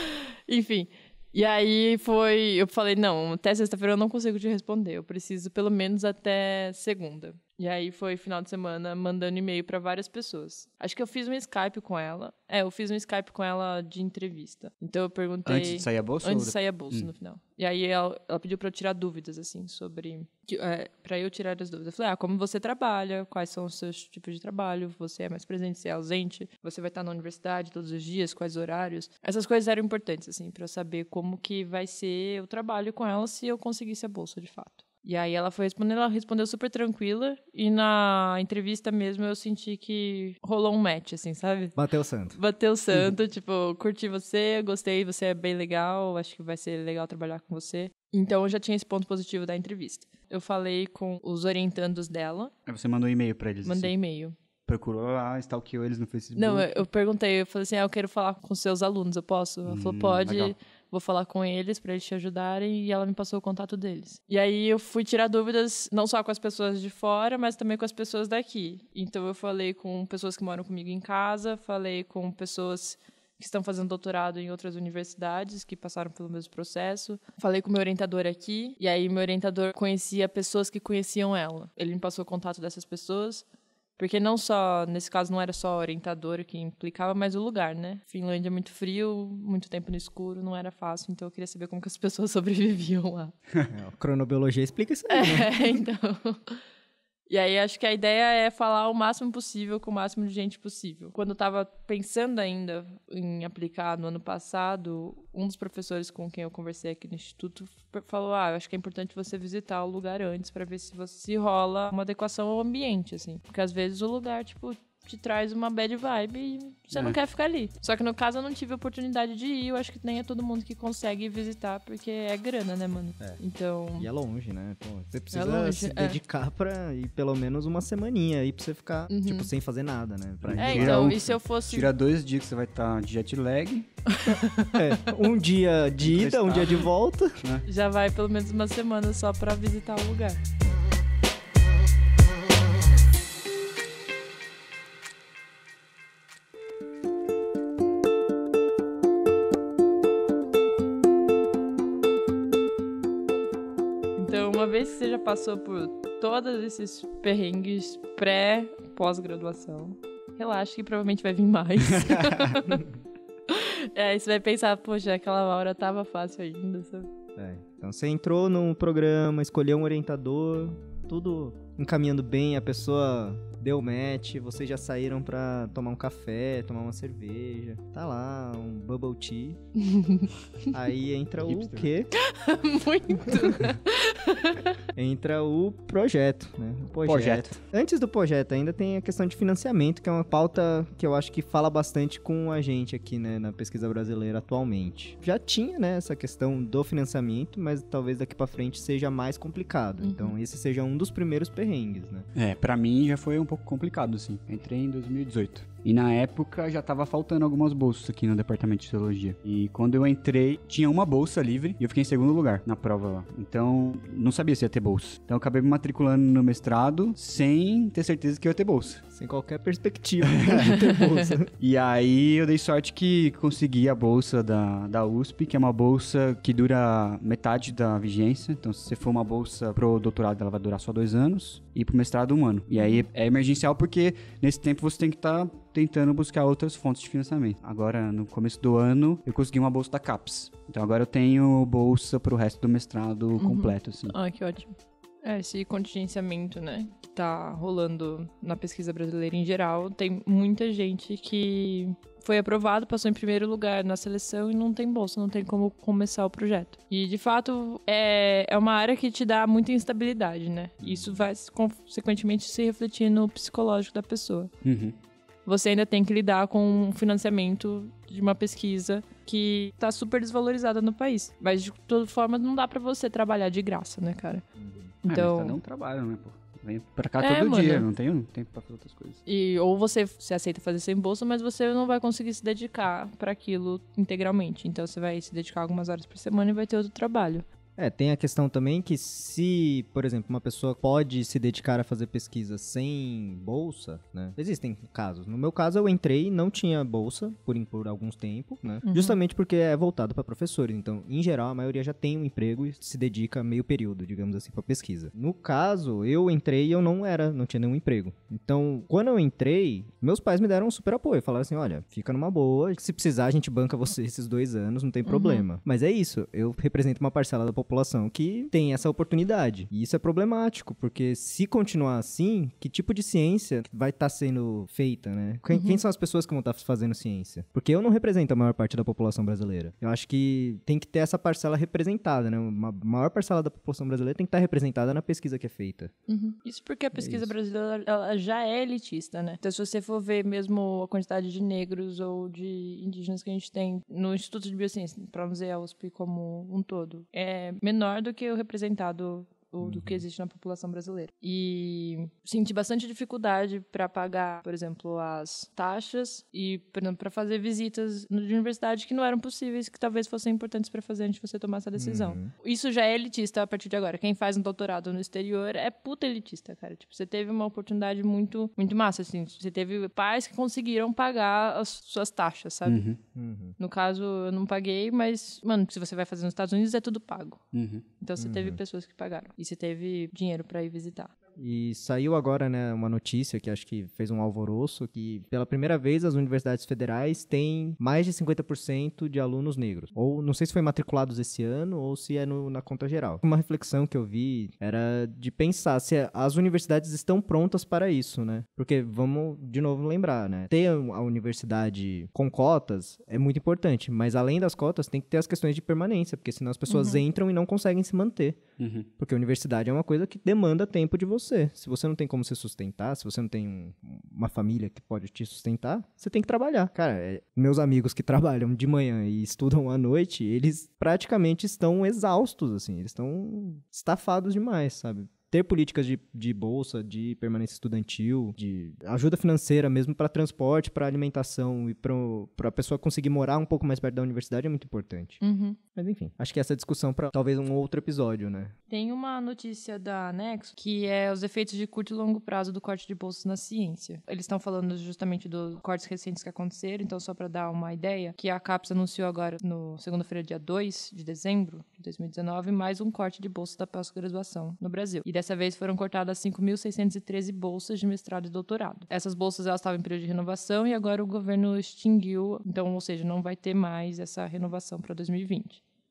Enfim. E aí foi... Eu falei, não, até sexta-feira eu não consigo te responder. Eu preciso pelo menos até segunda. E aí foi final de semana mandando e-mail pra várias pessoas. Acho que eu fiz um Skype com ela. É, eu fiz um Skype com ela de entrevista. Então eu perguntei... Antes de sair a bolsa? Antes ou de sair a bolsa, Hum. no final. E aí ela, ela pediu pra eu tirar dúvidas, assim, sobre... que- É, pra eu tirar as dúvidas. Eu falei, ah, como você trabalha? Quais são os seus tipos de trabalho? Você é mais presente? Você é ausente? Você vai estar na universidade todos os dias? Quais horários? Essas coisas eram importantes, assim, pra eu saber como que vai ser o trabalho com ela se eu conseguisse a bolsa, de fato. E aí ela foi respondendo, ela respondeu super tranquila. E na entrevista mesmo eu senti que rolou um match, assim, sabe? Bateu o santo. Bateu o santo, tipo, curti você, gostei, você é bem legal, acho que vai ser legal trabalhar com você. Então eu já tinha esse ponto positivo da entrevista. Eu falei com os orientandos dela, Aí você mandou um e-mail pra eles? mandei Assim. e-mail. Procurou lá, stalkeou eles no Facebook? Não, eu, eu perguntei, eu falei assim, ah, eu quero falar com seus alunos, eu posso? Ela falou, Hum, pode, legal. vou falar com eles pra eles te ajudarem, e ela me passou o contato deles. E aí eu fui tirar dúvidas, não só com as pessoas de fora, mas também com as pessoas daqui. Então eu falei com pessoas que moram comigo em casa, falei com pessoas que estão fazendo doutorado em outras universidades, que passaram pelo mesmo processo. Falei com o meu orientador aqui, e aí meu orientador conhecia pessoas que conheciam ela. Ele me passou o contato dessas pessoas, porque não só, nesse caso não era só orientador que implicava, mas o lugar, né? Finlândia é muito frio, muito tempo no escuro, não era fácil, então eu queria saber como que as pessoas sobreviviam lá. É, a cronobiologia explica isso aí, né? É, então... E aí, acho que a ideia é falar o máximo possível com o máximo de gente possível. Quando eu tava pensando ainda em aplicar no ano passado, um dos professores com quem eu conversei aqui no Instituto falou, ah, eu acho que é importante você visitar o lugar antes pra ver se, você, se rola uma adequação ao ambiente, assim. Porque às vezes o lugar, tipo, te traz uma bad vibe e você É. não quer ficar ali. Só que no caso eu não tive a oportunidade de ir, eu acho que nem é todo mundo que consegue visitar, porque é grana, né, mano? É. Então... E é longe, né? Pô, você precisa longe, se é. dedicar pra ir pelo menos uma semaninha aí pra você ficar, Uhum. tipo, sem fazer nada, né? Pra É, Tira então, um- e se eu fosse... Tira dois dias que você vai estar de jet lag. É, um dia de ida, um dia de volta. Já vai pelo menos uma semana só pra visitar o lugar. Então, uma vez que você já passou por todos esses perrengues pré, pós-graduação, relaxa que provavelmente vai vir mais. É, aí você vai pensar, poxa, aquela hora tava fácil ainda, sabe? É, então você entrou num programa, escolheu um orientador, tudo encaminhando bem, a pessoa deu match, vocês já saíram pra tomar um café, tomar uma cerveja, tá lá, um bubble tea. Aí entra o Hipster. quê? Muito. Entra o projeto, né? O projeto. Projeto. Antes do projeto ainda tem a questão de financiamento, que é uma pauta que eu acho que fala bastante com a gente aqui, né, na pesquisa brasileira atualmente. Já tinha, né, essa questão do financiamento, mas talvez daqui pra frente seja mais complicado. Uhum. Então esse seja um dos primeiros perrengues, né? É, pra mim já foi um pouco complicado, assim. Entrei em dois mil e dezoito. E na época já tava faltando algumas bolsas aqui no departamento de teologia. E quando eu entrei, tinha uma bolsa livre e eu fiquei em segundo lugar na prova lá. Então, não sabia se ia ter bolsa. Então, eu acabei me matriculando no mestrado sem ter certeza que eu ia ter bolsa. Sem qualquer perspectiva de ter bolsa. E aí, eu dei sorte que consegui a bolsa da, da U S P, que é uma bolsa que dura metade da vigência. Então, se você for uma bolsa pro doutorado, ela vai durar só dois anos. E pro mestrado, um ano. E aí, é emergencial porque nesse tempo você tem que estar... Tá tentando buscar outras fontes de financiamento. Agora, no começo do ano, eu consegui uma bolsa da CAPES. Então, agora eu tenho bolsa pro resto do mestrado Uhum. completo, assim. Ah, que ótimo. É, esse contingenciamento, né, que tá rolando na pesquisa brasileira em geral, tem muita gente que foi aprovado, passou em primeiro lugar na seleção e não tem bolsa, não tem como começar o projeto. E, de fato, é, é uma área que te dá muita instabilidade, né? Isso vai, consequentemente, se refletir no psicológico da pessoa. Uhum. Você ainda tem que lidar com o financiamento de uma pesquisa que tá super desvalorizada no país. Mas, de toda forma, não dá pra você trabalhar de graça, né, cara? Então... Então... É, mas cada um trabalha, né, pô? Vem pra cá É, todo mano. dia, não tenho tempo pra fazer outras coisas. E, ou você se aceita fazer sem bolsa, mas você não vai conseguir se dedicar pra aquilo integralmente. Então, você vai se dedicar algumas horas por semana e vai ter outro trabalho. É, tem a questão também que se, por exemplo, uma pessoa pode se dedicar a fazer pesquisa sem bolsa, né? Existem casos. No meu caso, eu entrei e não tinha bolsa por, por alguns tempos, né? Uhum. Justamente porque é voltado para professores. Então, em geral, a maioria já tem um emprego e se dedica meio período, digamos assim, para pesquisa. No caso, eu entrei e eu não era, não tinha nenhum emprego. Então, quando eu entrei, meus pais me deram um super apoio. Falaram assim, olha, fica numa boa, se precisar a gente banca você esses dois anos, não tem problema. Mas é isso, eu represento uma parcela da população população que tem essa oportunidade. E isso é problemático, porque se continuar assim, que tipo de ciência vai estar tá sendo feita, né? Quem, uhum. quem são as pessoas que vão estar tá fazendo ciência? Porque eu não represento a maior parte da população brasileira. Eu acho que tem que ter essa parcela representada, né? Uma maior parcela da população brasileira tem que estar tá representada na pesquisa que é feita. Uhum. Isso porque a pesquisa é brasileira ela já é elitista, né? Então, se você for ver mesmo a quantidade de negros ou de indígenas que a gente tem no Instituto de Biociência, para não dizer a U S P como um todo, é menor do que o representado ou do que existe na população brasileira. E senti bastante dificuldade para pagar, por exemplo, as taxas e, por exemplo, para fazer visitas de universidade que não eram possíveis, que talvez fossem importantes para fazer antes de você tomar essa decisão. Uhum. Isso já é elitista a partir de agora. Quem faz um doutorado no exterior é puta elitista, cara. Tipo, você teve uma oportunidade muito, muito massa, assim. Você teve pais que conseguiram pagar as suas taxas, sabe? Uhum. Uhum. No caso, eu não paguei, mas, mano, se você vai fazer nos Estados Unidos, é tudo pago. Uhum. Então, você uhum. teve pessoas que pagaram. E você teve dinheiro pra ir visitar. E saiu agora, né, uma notícia que acho que fez um alvoroço, que pela primeira vez as universidades federais têm mais de cinquenta por cento de alunos negros. Ou não sei se foi matriculados esse ano ou se é no, na conta geral. Uma reflexão que eu vi era de pensar se as universidades estão prontas para isso, né? Porque vamos de novo lembrar, né? Ter a universidade com cotas é muito importante, mas além das cotas tem que ter as questões de permanência, porque senão as pessoas uhum. entram e não conseguem se manter. Uhum. Porque a universidade é uma coisa que demanda tempo de você. Se você não tem como se sustentar, se você não tem um, uma família que pode te sustentar, você tem que trabalhar. Cara, é, meus amigos que trabalham de manhã e estudam à noite, eles praticamente estão exaustos, assim. Eles estão estafados demais, sabe? Ter políticas de, de bolsa, de permanência estudantil, de ajuda financeira mesmo para transporte, para alimentação e para a pessoa conseguir morar um pouco mais perto da universidade é muito importante. Uhum. Mas enfim, acho que essa é discussão para talvez um outro episódio, né? Tem uma notícia da Nexo que é os efeitos de curto e longo prazo do corte de bolsas na ciência. Eles estão falando justamente dos cortes recentes que aconteceram, então só para dar uma ideia, que a CAPES anunciou agora, no segunda-feira, dia dois de dezembro de dois mil e dezenove, mais um corte de bolsa da pós-graduação no Brasil. E dessa vez foram cortadas cinco mil seiscentas e treze bolsas de mestrado e doutorado. Essas bolsas elas estavam em período de renovação e agora o governo extinguiu, então, ou seja, não vai ter mais essa renovação para dois mil e vinte.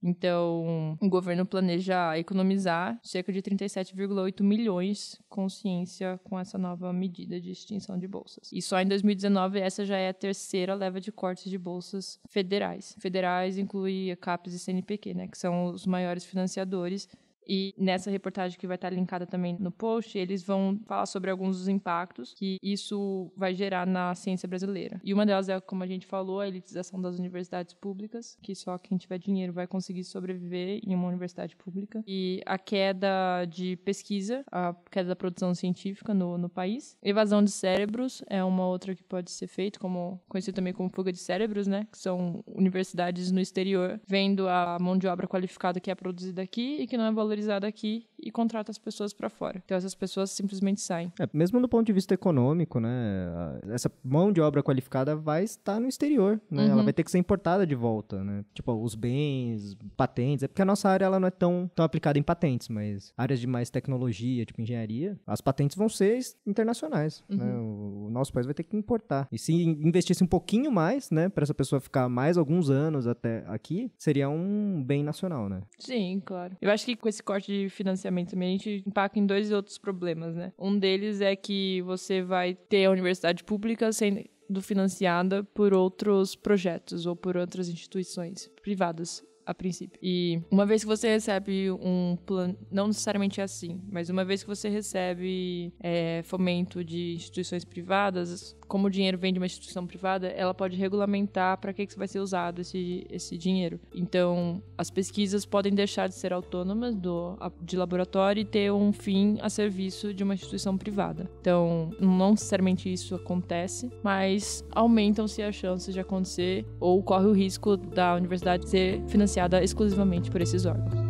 Então, o governo planeja economizar cerca de trinta e sete vírgula oito milhões com ciência com essa nova medida de extinção de bolsas. E só em dois mil e dezenove essa já é a terceira leva de cortes de bolsas federais. Federais inclui a CAPES e C N P Q, né, que são os maiores financiadores. E nessa reportagem que vai estar linkada também no post, eles vão falar sobre alguns dos impactos que isso vai gerar na ciência brasileira. E uma delas é, como a gente falou, a elitização das universidades públicas, que só quem tiver dinheiro vai conseguir sobreviver em uma universidade pública. E a queda de pesquisa, a queda da produção científica no, no país. Evasão de cérebros é uma outra que pode ser feita, como, conhecido também como fuga de cérebros, né? Que são universidades no exterior vendo a mão de obra qualificada que é produzida aqui e que não é valorizada aqui e contrata as pessoas para fora. Então essas pessoas simplesmente saem. É, mesmo do ponto de vista econômico, né? Essa mão de obra qualificada vai estar no exterior, né? Uhum. Ela vai ter que ser importada de volta, né? Tipo, os bens, patentes. É porque a nossa área ela não é tão, tão aplicada em patentes, mas áreas de mais tecnologia, tipo engenharia, as patentes vão ser internacionais, uhum. né? O, o nosso país vai ter que importar. E se investisse um pouquinho mais, né? Para essa pessoa ficar mais alguns anos até aqui, seria um bem nacional, né? Sim, claro. Eu acho que com esse corte de financiamento também a gente impacta em dois outros problemas, né? Um deles é que você vai ter a universidade pública sendo financiada por outros projetos ou por outras instituições privadas, a princípio. E uma vez que você recebe um plano, não necessariamente é assim, mas uma vez que você recebe é, fomento de instituições privadas, como o dinheiro vem de uma instituição privada, ela pode regulamentar para que, que vai ser usado esse, esse dinheiro. Então, as pesquisas podem deixar de ser autônomas do, de laboratório e ter um fim a serviço de uma instituição privada. Então, não necessariamente isso acontece, mas aumentam-se as chances de acontecer ou corre o risco da universidade ser financiada exclusivamente por esses órgãos.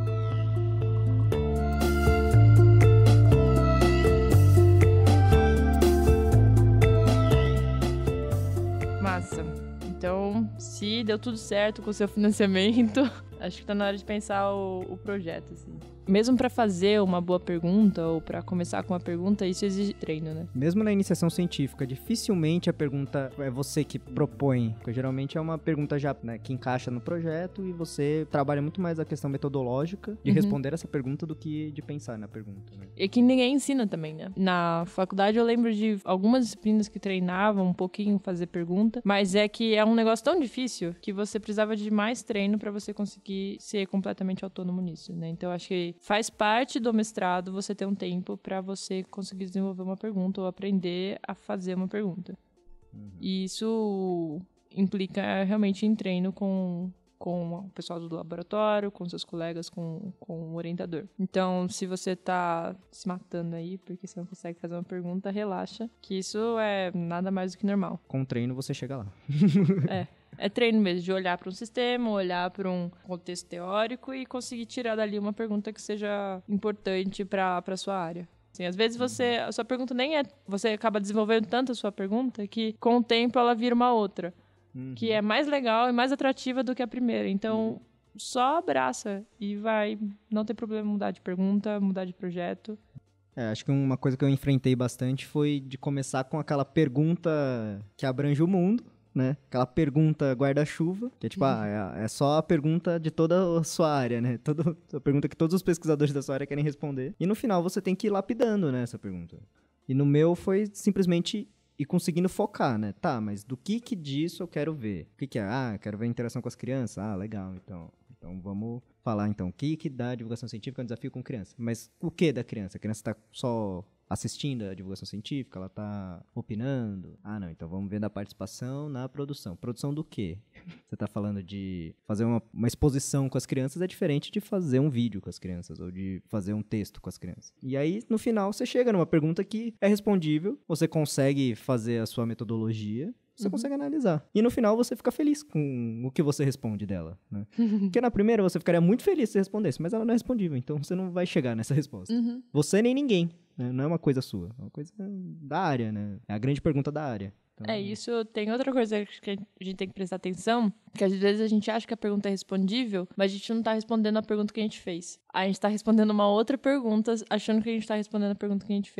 Massa. Então, se deu tudo certo com o seu financiamento, acho que tá na hora de pensar o, o projeto, assim. Mesmo para fazer uma boa pergunta ou para começar com uma pergunta, isso exige treino, né? Mesmo na iniciação científica, dificilmente a pergunta é você que propõe, porque geralmente é uma pergunta já, né, que encaixa no projeto e você trabalha muito mais a questão metodológica de uhum. responder essa pergunta do que de pensar na pergunta, né? E que ninguém ensina também, né? Na faculdade eu lembro de algumas disciplinas que treinavam um pouquinho fazer pergunta, mas é que é um negócio tão difícil que você precisava de mais treino para você conseguir ser completamente autônomo nisso, né? Então eu acho que faz parte do mestrado você ter um tempo para você conseguir desenvolver uma pergunta ou aprender a fazer uma pergunta. Uhum. E isso implica realmente em treino com, com o pessoal do laboratório, com seus colegas, com, com o orientador. Então, se você tá se matando aí porque você não consegue fazer uma pergunta, relaxa, que isso é nada mais do que normal. Com treino você chega lá. É. É treino mesmo, de olhar para um sistema, olhar para um contexto teórico e conseguir tirar dali uma pergunta que seja importante para a sua área. Assim, às vezes você, a sua pergunta nem é... Você acaba desenvolvendo tanto a sua pergunta que com o tempo ela vira uma outra, uhum. que é mais legal e mais atrativa do que a primeira. Então, uhum. só abraça e vai. Não tem problema mudar de pergunta, mudar de projeto. É, acho que uma coisa que eu enfrentei bastante foi de começar com aquela pergunta que abrange o mundo, né? Aquela pergunta guarda-chuva, que é tipo, uhum. ah, é, é só a pergunta de toda a sua área, né? Todo, a pergunta que todos os pesquisadores da sua área querem responder. E no final você tem que ir lapidando, né, essa pergunta. E no meu foi simplesmente ir conseguindo focar, né? Tá, mas do que que disso eu quero ver? O que que é? Ah, quero ver a interação com as crianças. Ah, legal, então... Então vamos falar, então, o que que dá a divulgação científica é um desafio com criança. Mas o que da criança? A criança está só assistindo a divulgação científica? Ela está opinando? Ah, não, então vamos ver da participação na produção. Produção do quê? Você está falando de fazer uma, uma exposição com as crianças é diferente de fazer um vídeo com as crianças ou de fazer um texto com as crianças. E aí, no final, você chega numa pergunta que é respondível, você consegue fazer a sua metodologia, você uhum. consegue analisar. E no final você fica feliz com o que você responde dela, né? Porque na primeira você ficaria muito feliz se respondesse, mas ela não é respondível, então você não vai chegar nessa resposta. Uhum. Você nem ninguém, né? Não é uma coisa sua, é uma coisa da área, né? É a grande pergunta da área. Então... É, isso tem outra coisa que a gente tem que prestar atenção, que às vezes a gente acha que a pergunta é respondível, mas a gente não tá respondendo a pergunta que a gente fez. A gente tá respondendo uma outra pergunta, achando que a gente tá respondendo a pergunta que a gente fez.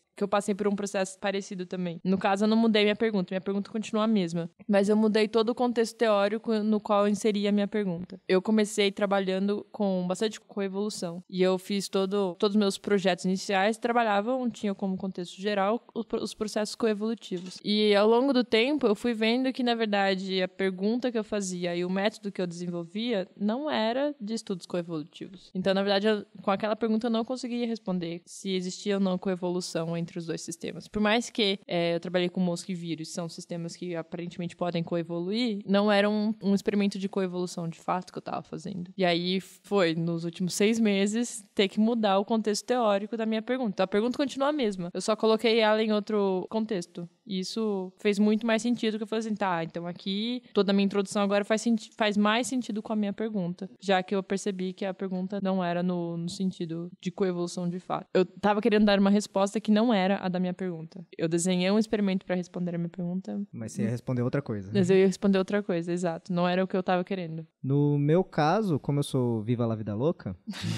que eu passei por um processo parecido também. No caso, eu não mudei minha pergunta, minha pergunta continua a mesma. Mas eu mudei todo o contexto teórico no qual eu inseri a minha pergunta. Eu comecei trabalhando com bastante coevolução. E eu fiz todo, todos os meus projetos iniciais, trabalhavam, tinham como contexto geral, os processos coevolutivos. E ao longo do tempo, eu fui vendo que, na verdade, a pergunta que eu fazia e o método que eu desenvolvia não era de estudos coevolutivos. Então, na verdade, eu, com aquela pergunta eu não conseguia responder se existia ou não coevolução entre os dois sistemas. Por mais que é, eu trabalhei com mosca e vírus, são sistemas que aparentemente podem coevoluir, não era um, um experimento de coevolução de fato que eu estava fazendo. E aí foi, nos últimos seis meses, ter que mudar o contexto teórico da minha pergunta. Então, a pergunta continua a mesma. Eu só coloquei ela em outro contexto. E isso fez muito mais sentido, que eu falei assim, tá, então aqui toda a minha introdução agora faz, faz mais sentido com a minha pergunta, já que eu percebi que a pergunta não era no, no sentido de coevolução de fato. Eu tava querendo dar uma resposta que não era a da minha pergunta. Eu desenhei um experimento para responder a minha pergunta. Mas você ia responder outra coisa. Mas eu ia responder outra coisa, exato. Não era o que eu tava querendo. No meu caso, como eu sou Viva la Vida Louca,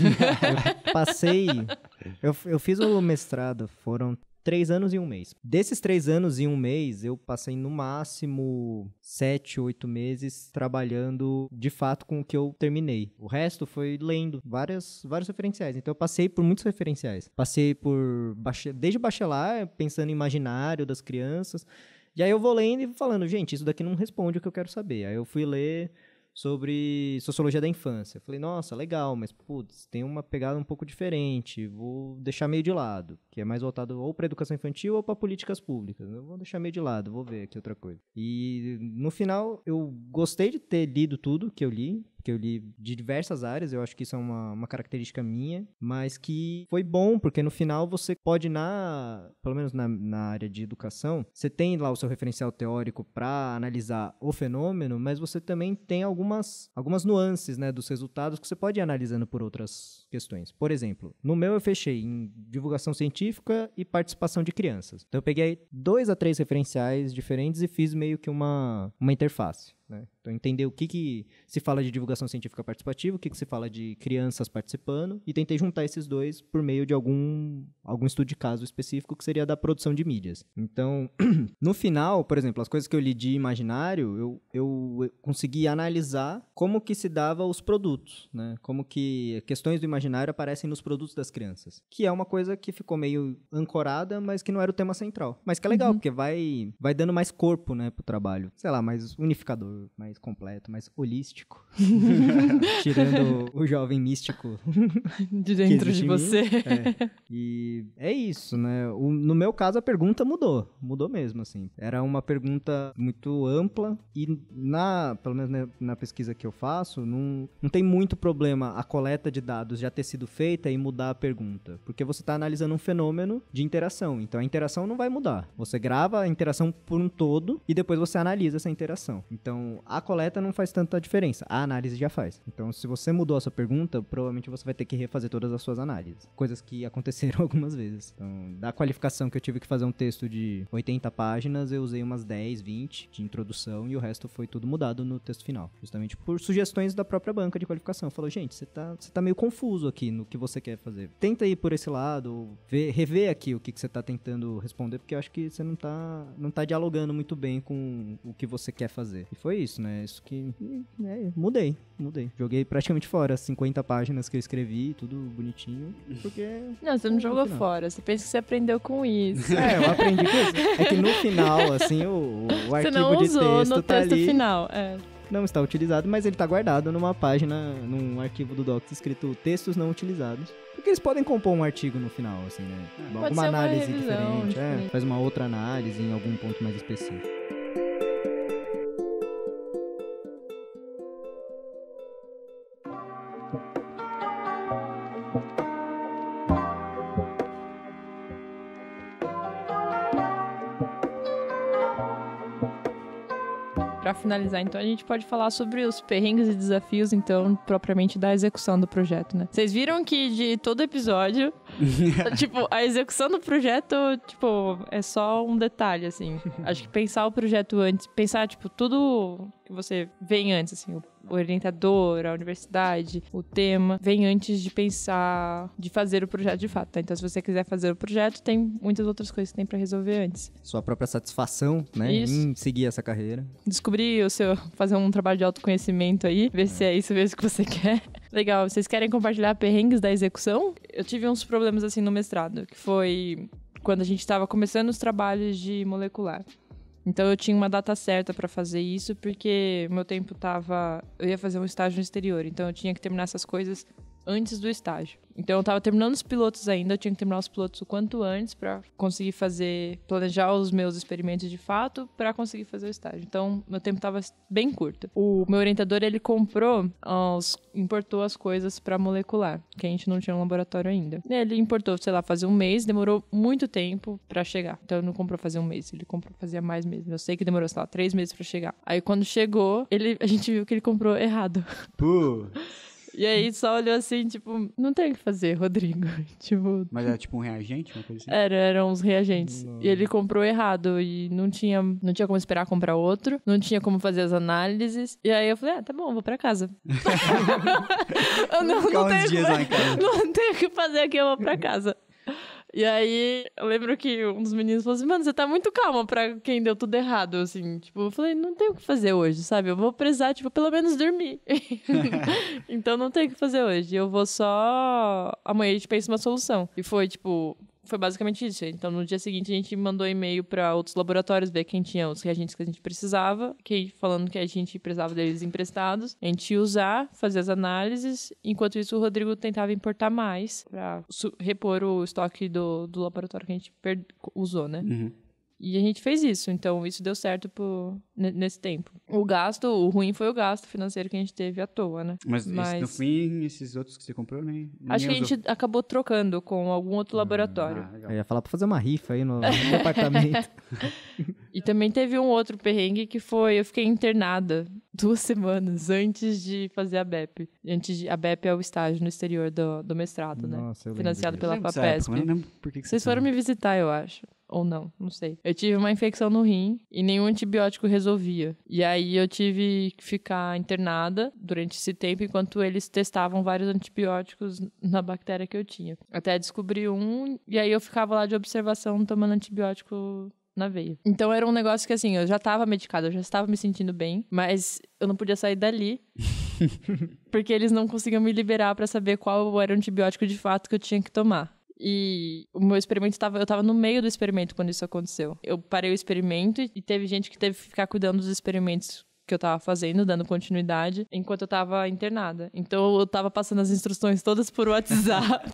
eu passei... Eu, eu fiz o mestrado, foram três anos e um mês. Desses três anos e um mês, eu passei no máximo sete, oito meses trabalhando de fato com o que eu terminei. O resto foi lendo várias, vários referenciais. Então eu passei por muitos referenciais. Passei por bache... desde bachelar, pensando em imaginário das crianças. E aí eu vou lendo e falando, gente, isso daqui não responde o que eu quero saber. Aí eu fui ler sobre sociologia da infância. Eu falei, nossa, legal, mas, putz, tem uma pegada um pouco diferente, vou deixar meio de lado, que é mais voltado ou para educação infantil ou para políticas públicas. Eu vou deixar meio de lado, vou ver aqui outra coisa. E, no final, eu gostei de ter lido tudo que eu li, que eu li de diversas áreas, eu acho que isso é uma, uma característica minha, mas que foi bom, porque no final você pode, na, pelo menos na, na área de educação, você tem lá o seu referencial teórico para analisar o fenômeno, mas você também tem algumas, algumas nuances, né, dos resultados que você pode ir analisando por outras questões. Por exemplo, no meu eu fechei em divulgação científica e participação de crianças. Então eu peguei dois a três referenciais diferentes e fiz meio que uma, uma interface. Né? Então, entender o que, que se fala de divulgação científica participativa, o que, que se fala de crianças participando, e tentei juntar esses dois por meio de algum, algum estudo de caso específico, que seria da produção de mídias. Então, no final, por exemplo, as coisas que eu li de imaginário, eu, eu consegui analisar como que se dava os produtos, né? Como que questões do imaginário aparecem nos produtos das crianças, que é uma coisa que ficou meio ancorada, mas que não era o tema central. Mas que é legal, uhum. porque vai, vai dando mais corpo, né, pro trabalho. Sei lá, mais unificador, mais completo, mais holístico. Tirando o jovem místico de dentro de você. É. E é isso, né? O, no meu caso, a pergunta mudou. Mudou mesmo, assim. Era uma pergunta muito ampla e, na, pelo menos na, na pesquisa que eu faço, não, não tem muito problema a coleta de dados já ter sido feita e mudar a pergunta. Porque você está analisando um fenômeno de interação. Então, a interação não vai mudar. Você grava a interação por um todo e depois você analisa essa interação. Então, a coleta não faz tanta diferença. A análise já faz. Então, se você mudou a sua pergunta, provavelmente você vai ter que refazer todas as suas análises. Coisas que aconteceram algumas vezes. Então, da qualificação que eu tive que fazer um texto de oitenta páginas, eu usei umas dez, vinte de introdução e o resto foi tudo mudado no texto final. Justamente por sugestões da própria banca de qualificação. Falou, gente, você tá, você tá meio confuso aqui no que você quer fazer. Tenta ir por esse lado, ver, rever aqui o que, que você tá tentando responder, porque eu acho que você não tá, não tá dialogando muito bem com o que você quer fazer. E foi isso, né? Isso que... É, mudei, mudei. Joguei praticamente fora as cinquenta páginas que eu escrevi, tudo bonitinho, porque... Não, você não jogou fora. Você pensa que você aprendeu com isso. É, eu aprendi com isso. É que no final, assim, o, o arquivo você não de usou texto no tá texto ali, final, é. Não está utilizado, mas ele tá guardado numa página, num arquivo do Docs escrito textos não utilizados. Porque eles podem compor um artigo no final, assim, né? Pode Alguma ser uma análise revisão, diferente, é, diferente. faz uma outra análise em algum ponto mais específico. Pra finalizar, então, a gente pode falar sobre os perrengues e desafios, então, propriamente da execução do projeto, né? Vocês viram que de todo episódio, tipo, a execução do projeto, tipo, é só um detalhe, assim. Acho que pensar o projeto antes, pensar, tipo, tudo que você vê antes, assim, o o orientador, a universidade, o tema, vem antes de pensar, de fazer o projeto de fato, tá? Então, se você quiser fazer o projeto, tem muitas outras coisas que tem pra resolver antes. Sua própria satisfação, né? Isso. Em seguir essa carreira. Descobrir o seu, fazer um trabalho de autoconhecimento aí, ver é. se é isso mesmo que você quer. Legal, vocês querem compartilhar perrengues da execução? Eu tive uns problemas assim no mestrado, que foi quando a gente estava começando os trabalhos de molecular. Então eu tinha uma data certa para fazer isso, porque meu tempo tava... Eu ia fazer um estágio no exterior, então eu tinha que terminar essas coisas antes do estágio. Então eu tava terminando os pilotos ainda, eu tinha que terminar os pilotos o quanto antes pra conseguir fazer, planejar os meus experimentos de fato pra conseguir fazer o estágio. Então meu tempo tava bem curto. O meu orientador, ele comprou, os, importou as coisas pra molecular, que a gente não tinha um laboratório ainda. Ele importou, sei lá, fazer um mês, demorou muito tempo pra chegar. Então ele não comprou fazer um mês, ele comprou fazia mais meses. Eu sei que demorou, sei lá, três meses pra chegar. Aí quando chegou, ele, a gente viu que ele comprou errado. Pô! E aí só olhou assim, tipo, não tem o que fazer, Rodrigo. tipo... Mas era tipo um reagente, uma coisa assim? Era, eram uns reagentes. Não. E ele comprou errado e não tinha, não tinha como esperar comprar outro, não tinha como fazer as análises. E aí eu falei, ah, tá bom, vou pra casa. eu não, não, tenho dias lá em casa. não tenho o que fazer aqui, eu vou pra casa. E aí, eu lembro que um dos meninos falou assim, mano, você tá muito calma pra quem deu tudo errado, assim. Tipo, eu falei, não tenho o que fazer hoje, sabe? Eu vou precisar, tipo, pelo menos dormir. Então, não tenho o que fazer hoje. Eu vou só... Amanhã a gente pensa uma solução. E foi, tipo... Foi basicamente isso. Então, no dia seguinte, a gente mandou e-mail para outros laboratórios ver quem tinha os reagentes que a gente precisava, que, falando que a gente precisava deles emprestados. A gente ia usar, fazer as análises. Enquanto isso, o Rodrigo tentava importar mais para repor o estoque do, do laboratório que a gente usou, né? Uhum. E a gente fez isso, então isso deu certo por, nesse tempo. O gasto, o ruim foi o gasto financeiro que a gente teve à toa, né? Mas, Mas... Esse, no fim, esses outros que você comprou, nem Acho que a usou. gente acabou trocando com algum outro laboratório. Ah, legal. Eu ia falar pra fazer uma rifa aí no, no departamento. E também teve um outro perrengue que foi... Eu fiquei internada duas semanas antes de fazer a B E P. Antes de, a B E P é o estágio no exterior do, do mestrado, Nossa, né? eu Financiado lembro pela Eu lembro dessa FAPESP. época, mas não lembro por que que Vocês você foram tava. me visitar, eu acho. Ou não, não sei. Eu tive uma infecção no rim e nenhum antibiótico resolvia. E aí eu tive que ficar internada durante esse tempo enquanto eles testavam vários antibióticos na bactéria que eu tinha. Até descobri um e aí eu ficava lá de observação tomando antibiótico na veia. Então era um negócio que assim, eu já tava medicada, eu já estava me sentindo bem, mas eu não podia sair dali. Porque eles não conseguiam me liberar pra saber qual era o antibiótico de fato que eu tinha que tomar. E o meu experimento estava... Eu estava no meio do experimento quando isso aconteceu. Eu parei o experimento e teve gente que teve que ficar cuidando dos experimentos que eu estava fazendo, dando continuidade, enquanto eu estava internada. Então eu estava passando as instruções todas por WhatsApp.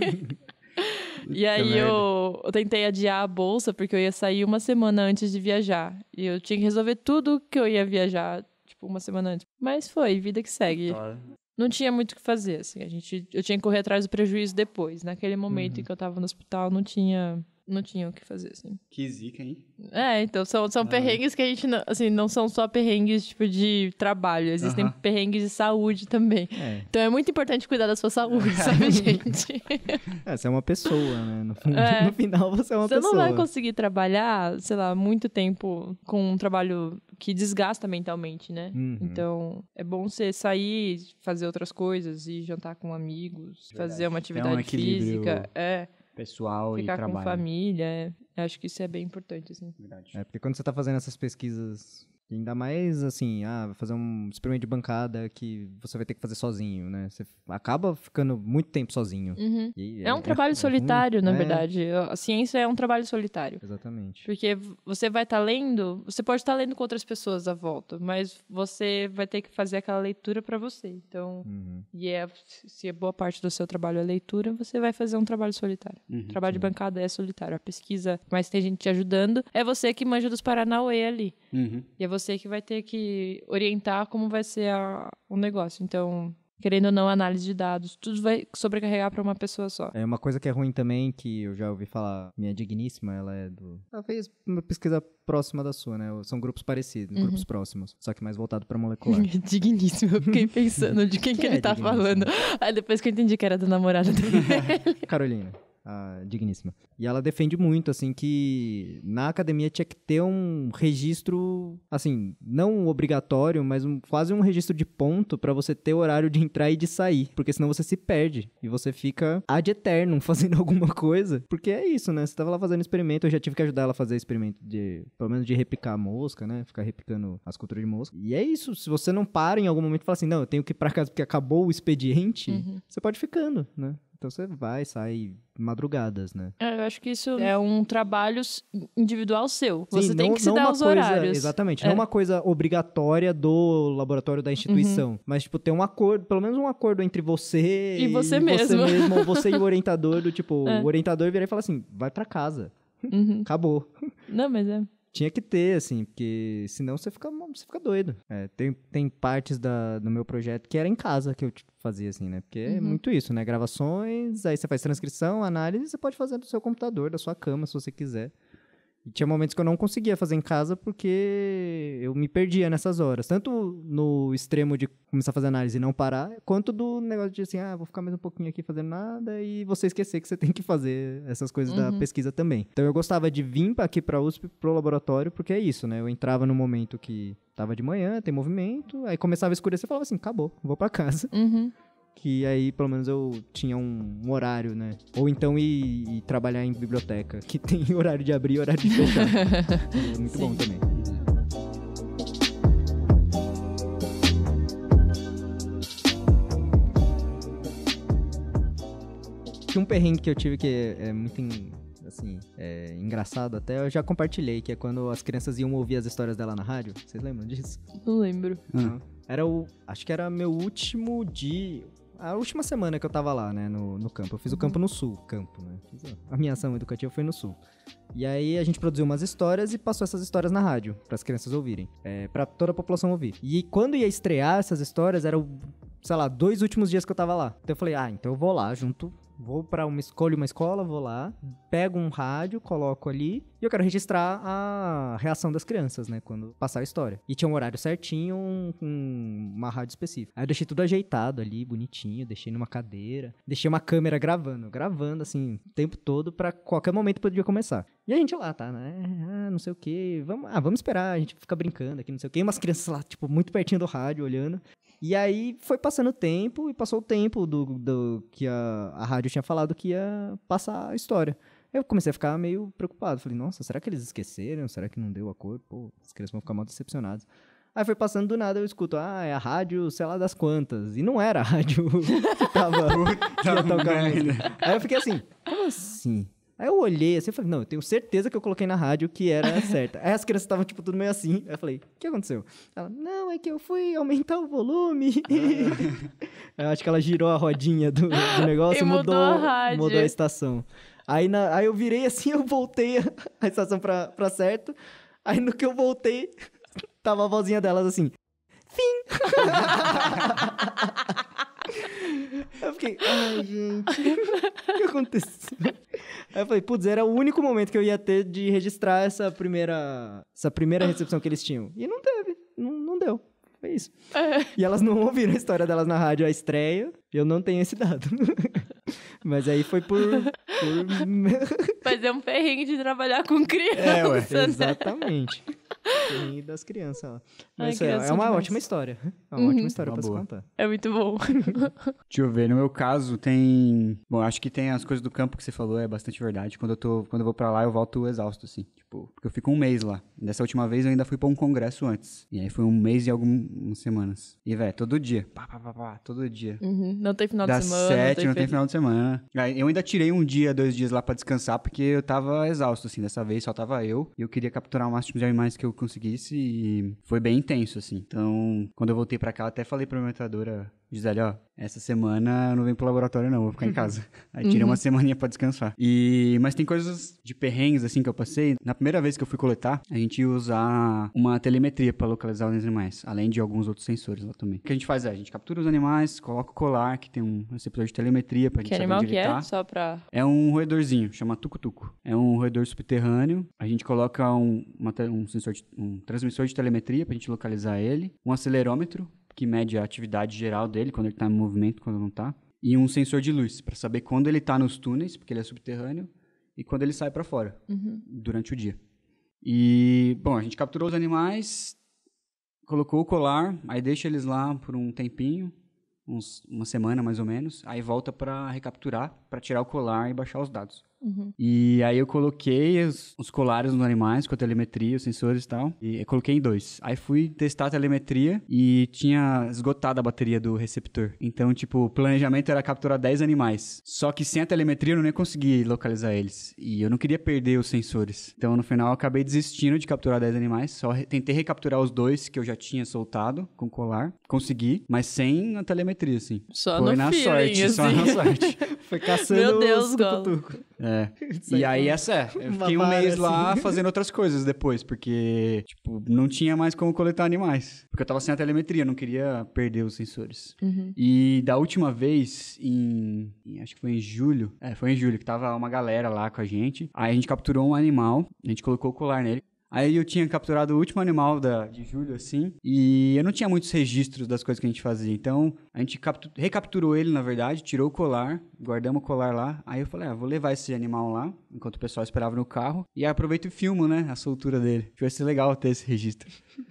E aí eu, eu tentei adiar a bolsa porque eu ia sair uma semana antes de viajar. E eu tinha que resolver tudo que eu ia viajar, tipo, uma semana antes. Mas foi, vida que segue. Não tinha muito o que fazer, assim, a gente, eu tinha que correr atrás do prejuízo depois. Naquele momento Uhum. em que eu tava no hospital, não tinha, não tinha o que fazer, assim. Que zica, hein? É, então, são, são Ah. perrengues que a gente, não, assim, não são só perrengues, tipo, de trabalho. Existem Aham. perrengues de saúde também. É. Então, é muito importante cuidar da sua saúde, sabe, gente? É, você é uma pessoa, né? No, fundo, É. no final, você é uma Você pessoa. não vai conseguir trabalhar, sei lá, muito tempo com um trabalho que desgasta mentalmente, né? Uhum. Então, é bom você sair, fazer outras coisas, ir jantar com amigos, fazer uma Tem um atividade equilíbrio física, é, Pessoal ficar e com trabalho. família. É. Eu acho que isso é bem importante, assim. Verdade. É, porque quando você tá fazendo essas pesquisas, ainda mais assim, ah, vai fazer um experimento de bancada que você vai ter que fazer sozinho, né? Você acaba ficando muito tempo sozinho. Uhum. E É um trabalho ruim. solitário, na É, verdade. A ciência é um trabalho solitário. Exatamente. Porque você vai estar lendo, você pode estar lendo com outras pessoas à volta, mas você vai ter que fazer aquela leitura para você. Então, Uhum. e é, se é boa parte do seu trabalho é leitura, você vai fazer um trabalho solitário. Uhum, O trabalho de bancada é solitário. A pesquisa, mas tem gente te ajudando, é você que manja dos Paranauê ali. Uhum. E é você que vai ter que orientar como vai ser a, o negócio. Então, querendo ou não, análise de dados, tudo vai sobrecarregar para uma pessoa só. É uma coisa que é ruim também, que eu já ouvi falar, minha digníssima, ela é do... Ela fez uma pesquisa próxima da sua, né? São grupos parecidos, Uhum. grupos próximos, só que mais voltado pra molecular. Digníssimo, eu fiquei pensando de quem que, Quem ele é tá digníssimo? falando. Aí depois que eu entendi que era da namorada dele. Carolina. a digníssima. E ela defende muito, assim, que na academia tinha que ter um registro, assim, não obrigatório, mas um, quase um registro de ponto pra você ter o horário de entrar e de sair, porque senão você se perde e você fica ad eternum fazendo alguma coisa, porque é isso, né? Você tava lá fazendo experimento, eu já tive que ajudar ela a fazer experimento de, pelo menos de replicar a mosca, né? Ficar replicando as culturas de mosca. E é isso, se você não para em algum momento e fala assim, não, eu tenho que ir pra casa porque acabou o expediente, uhum. Você pode ir ficando, né? Então você vai, sai madrugadas, né? Eu acho que isso é um trabalho individual seu. Sim, você não, tem que se dar os coisa, horários. Exatamente, é. não uma coisa obrigatória do laboratório da instituição. Uhum. Mas, tipo, ter um acordo, pelo menos um acordo entre você e você e mesmo. Você mesmo, ou você e o orientador, do tipo, é. o orientador virar e falar assim, vai pra casa. Uhum. Acabou. Não, mas é... Tinha que ter, assim, porque senão você fica, você fica doido. É, tem, tem partes da, do meu projeto que era em casa que eu fazia, assim, né? Porque uhum. é muito isso, né? Gravações, aí você faz transcrição, análise, você pode fazer do seu computador, da sua cama, se você quiser. E tinha momentos que eu não conseguia fazer em casa porque eu me perdia nessas horas. Tanto no extremo de começar a fazer análise e não parar, quanto do negócio de assim, ah, vou ficar mais um pouquinho aqui fazendo nada e você esquecer que você tem que fazer essas coisas uhum. da pesquisa também. Então eu gostava de vir aqui pra U S P, pro laboratório, porque é isso, né? Eu entrava no momento que tava de manhã, tem movimento, aí começava a escurecer e falava assim, acabou, vou pra casa. Uhum. Que aí, pelo menos, eu tinha um, um horário, né? Ou então ir, ir trabalhar em biblioteca, que tem horário de abrir e horário de fechar. É muito Sim. bom também. Tinha um perrengue que eu tive que é, é muito... Em... assim, é, engraçado até, eu já compartilhei, que é quando as crianças iam ouvir as histórias dela na rádio. Vocês lembram disso? Não lembro. Uhum. Era o... Acho que era meu último dia... A última semana que eu tava lá, né, no, no campo. Eu fiz o campo no sul, campo, né? A minha ação educativa foi no sul. E aí a gente produziu umas histórias e passou essas histórias na rádio, pras crianças ouvirem. É, pra toda a população ouvir. E quando ia estrear essas histórias, era o, sei lá, dois últimos dias que eu tava lá. Então eu falei, ah, então eu vou lá junto... Vou pra uma escolha uma escola, vou lá, pego um rádio, coloco ali e eu quero registrar a reação das crianças, né, quando passar a história. E tinha um horário certinho, um, um, uma rádio específica. Aí eu deixei tudo ajeitado ali, bonitinho, deixei numa cadeira, deixei uma câmera gravando, gravando assim, o tempo todo pra qualquer momento podia começar. E a gente lá, tá, né, ah, não sei o que, vamos, ah, vamos esperar, a gente fica brincando aqui, não sei o que, e umas crianças lá, tipo, muito pertinho do rádio, olhando. E aí foi passando o tempo, e passou o tempo do, do que a, a rádio tinha falado que ia passar a história. Eu comecei a ficar meio preocupado. Falei, nossa, será que eles esqueceram? Será que não deu acordo? Pô, as crianças vão ficar mal decepcionadas. Aí foi passando do nada, eu escuto, ah, é a rádio, sei lá das quantas. E não era a rádio que tava... que ia tocar música. Aí eu fiquei assim, como assim? Aí eu olhei assim e falei, não, eu tenho certeza que eu coloquei na rádio que era certa. Aí as crianças estavam, tipo, tudo meio assim. Aí eu falei, o que aconteceu? Ela, não, é que eu fui aumentar o volume. Eu acho que ela girou a rodinha do, do negócio e mudou, mudou, a rádio. Mudou a estação. Aí, na, aí eu virei assim, eu voltei a estação pra, pra certo. Aí no que eu voltei, tava a vozinha delas assim, fim! Eu fiquei, ai, gente, o que aconteceu? Aí eu falei, putz, era o único momento que eu ia ter de registrar essa primeira, essa primeira recepção que eles tinham. E não teve, não, não deu. Foi isso. É. E elas não ouviram a história delas na rádio, a estreia. Eu não tenho esse dado. Mas aí foi por... por... Mas é um perrengue de trabalhar com criança, É, ué. né? Exatamente. Perrengue das crianças lá. Mas Ai, é, é uma demais. ótima história. É uma Uhum. ótima história Uma pra boa. se contar. É muito bom. Deixa eu ver, no meu caso tem... Bom, acho que tem as coisas do campo que você falou, é bastante verdade. Quando eu, tô, quando eu vou pra lá, eu volto exausto, assim. Tipo, porque eu fico um mês lá. Dessa última vez eu ainda fui pra um congresso antes. E aí foi um mês e algumas semanas. E, velho, todo dia. Pá, pá, pá, pá, todo dia. Uhum. Não tem final Das de semana. sete, não não tem, tem final de semana. Aí eu ainda tirei um dia, dois dias lá pra descansar, porque eu tava exausto, assim. Dessa vez só tava eu. E eu queria capturar o máximo de animais que eu conseguisse. E foi bem intenso, assim. Então, quando eu voltei pra cá, eu até falei pra minha orientadora, Gisele, ó, essa semana eu não venho pro laboratório não, vou ficar em casa. Aí tirei Uhum. uma semaninha pra descansar. E, mas tem coisas de perrengues, assim, que eu passei. Na primeira vez que eu fui coletar, a gente ia usar uma telemetria pra localizar os animais, além de alguns outros sensores lá também. O que a gente faz é, a gente captura os animais, coloca o colar, que tem um receptor de telemetria pra Que gente saber animal onde que ele é? tá. Só pra... É um roedorzinho, chama tucutuco. É um roedor subterrâneo. A gente coloca um, uma te- um, sensor de- um transmissor de telemetria pra gente localizar ele. Um acelerômetro, que mede a atividade geral dele, quando ele tá em movimento, quando não tá. e um sensor de luz, pra saber quando ele tá nos túneis, porque ele é subterrâneo, e quando ele sai pra fora, Uhum. durante o dia. E, bom, a gente capturou os animais, colocou o colar, aí deixa eles lá por um tempinho, uns, uma semana mais ou menos, aí volta pra recapturar, pra tirar o colar e baixar os dados. Uhum. E aí eu coloquei os, os colares nos animais com a telemetria, os sensores e tal. E eu coloquei em dois. Aí fui testar a telemetria e tinha esgotado a bateria do receptor. Então, tipo, o planejamento era capturar dez animais. Só que sem a telemetria eu não ia conseguir localizar eles. E eu não queria perder os sensores. Então, no final, eu acabei desistindo de capturar dez animais. Só re- tentei recapturar os dois que eu já tinha soltado com o colar. Consegui, mas sem a telemetria, assim. Só Foi no na feeling, sorte, só assim. na sorte. Foi caçando Meu Deus, os Gola. tucutuco. É. Isso E aí aí, foi essa é. Eu uma fiquei um vara, mês lá assim. fazendo outras coisas depois, porque, tipo, não tinha mais como coletar animais. Porque eu tava sem a telemetria, não queria perder os sensores. Uhum. E da última vez, em, em- acho que foi em julho, é, foi em julho, que tava uma galera lá com a gente. Aí a gente capturou um animal, a gente colocou o colar nele. Aí eu tinha capturado o último animal da, de julho, assim, e eu não tinha muitos registros das coisas que a gente fazia. Então, a gente captu- recapturou ele, na verdade, tirou o colar, guardamos o colar lá. Aí eu falei, ah, vou levar esse animal lá, enquanto o pessoal esperava no carro, e aí aproveito e filmo, né, a soltura dele. Vai ser legal ter esse registro.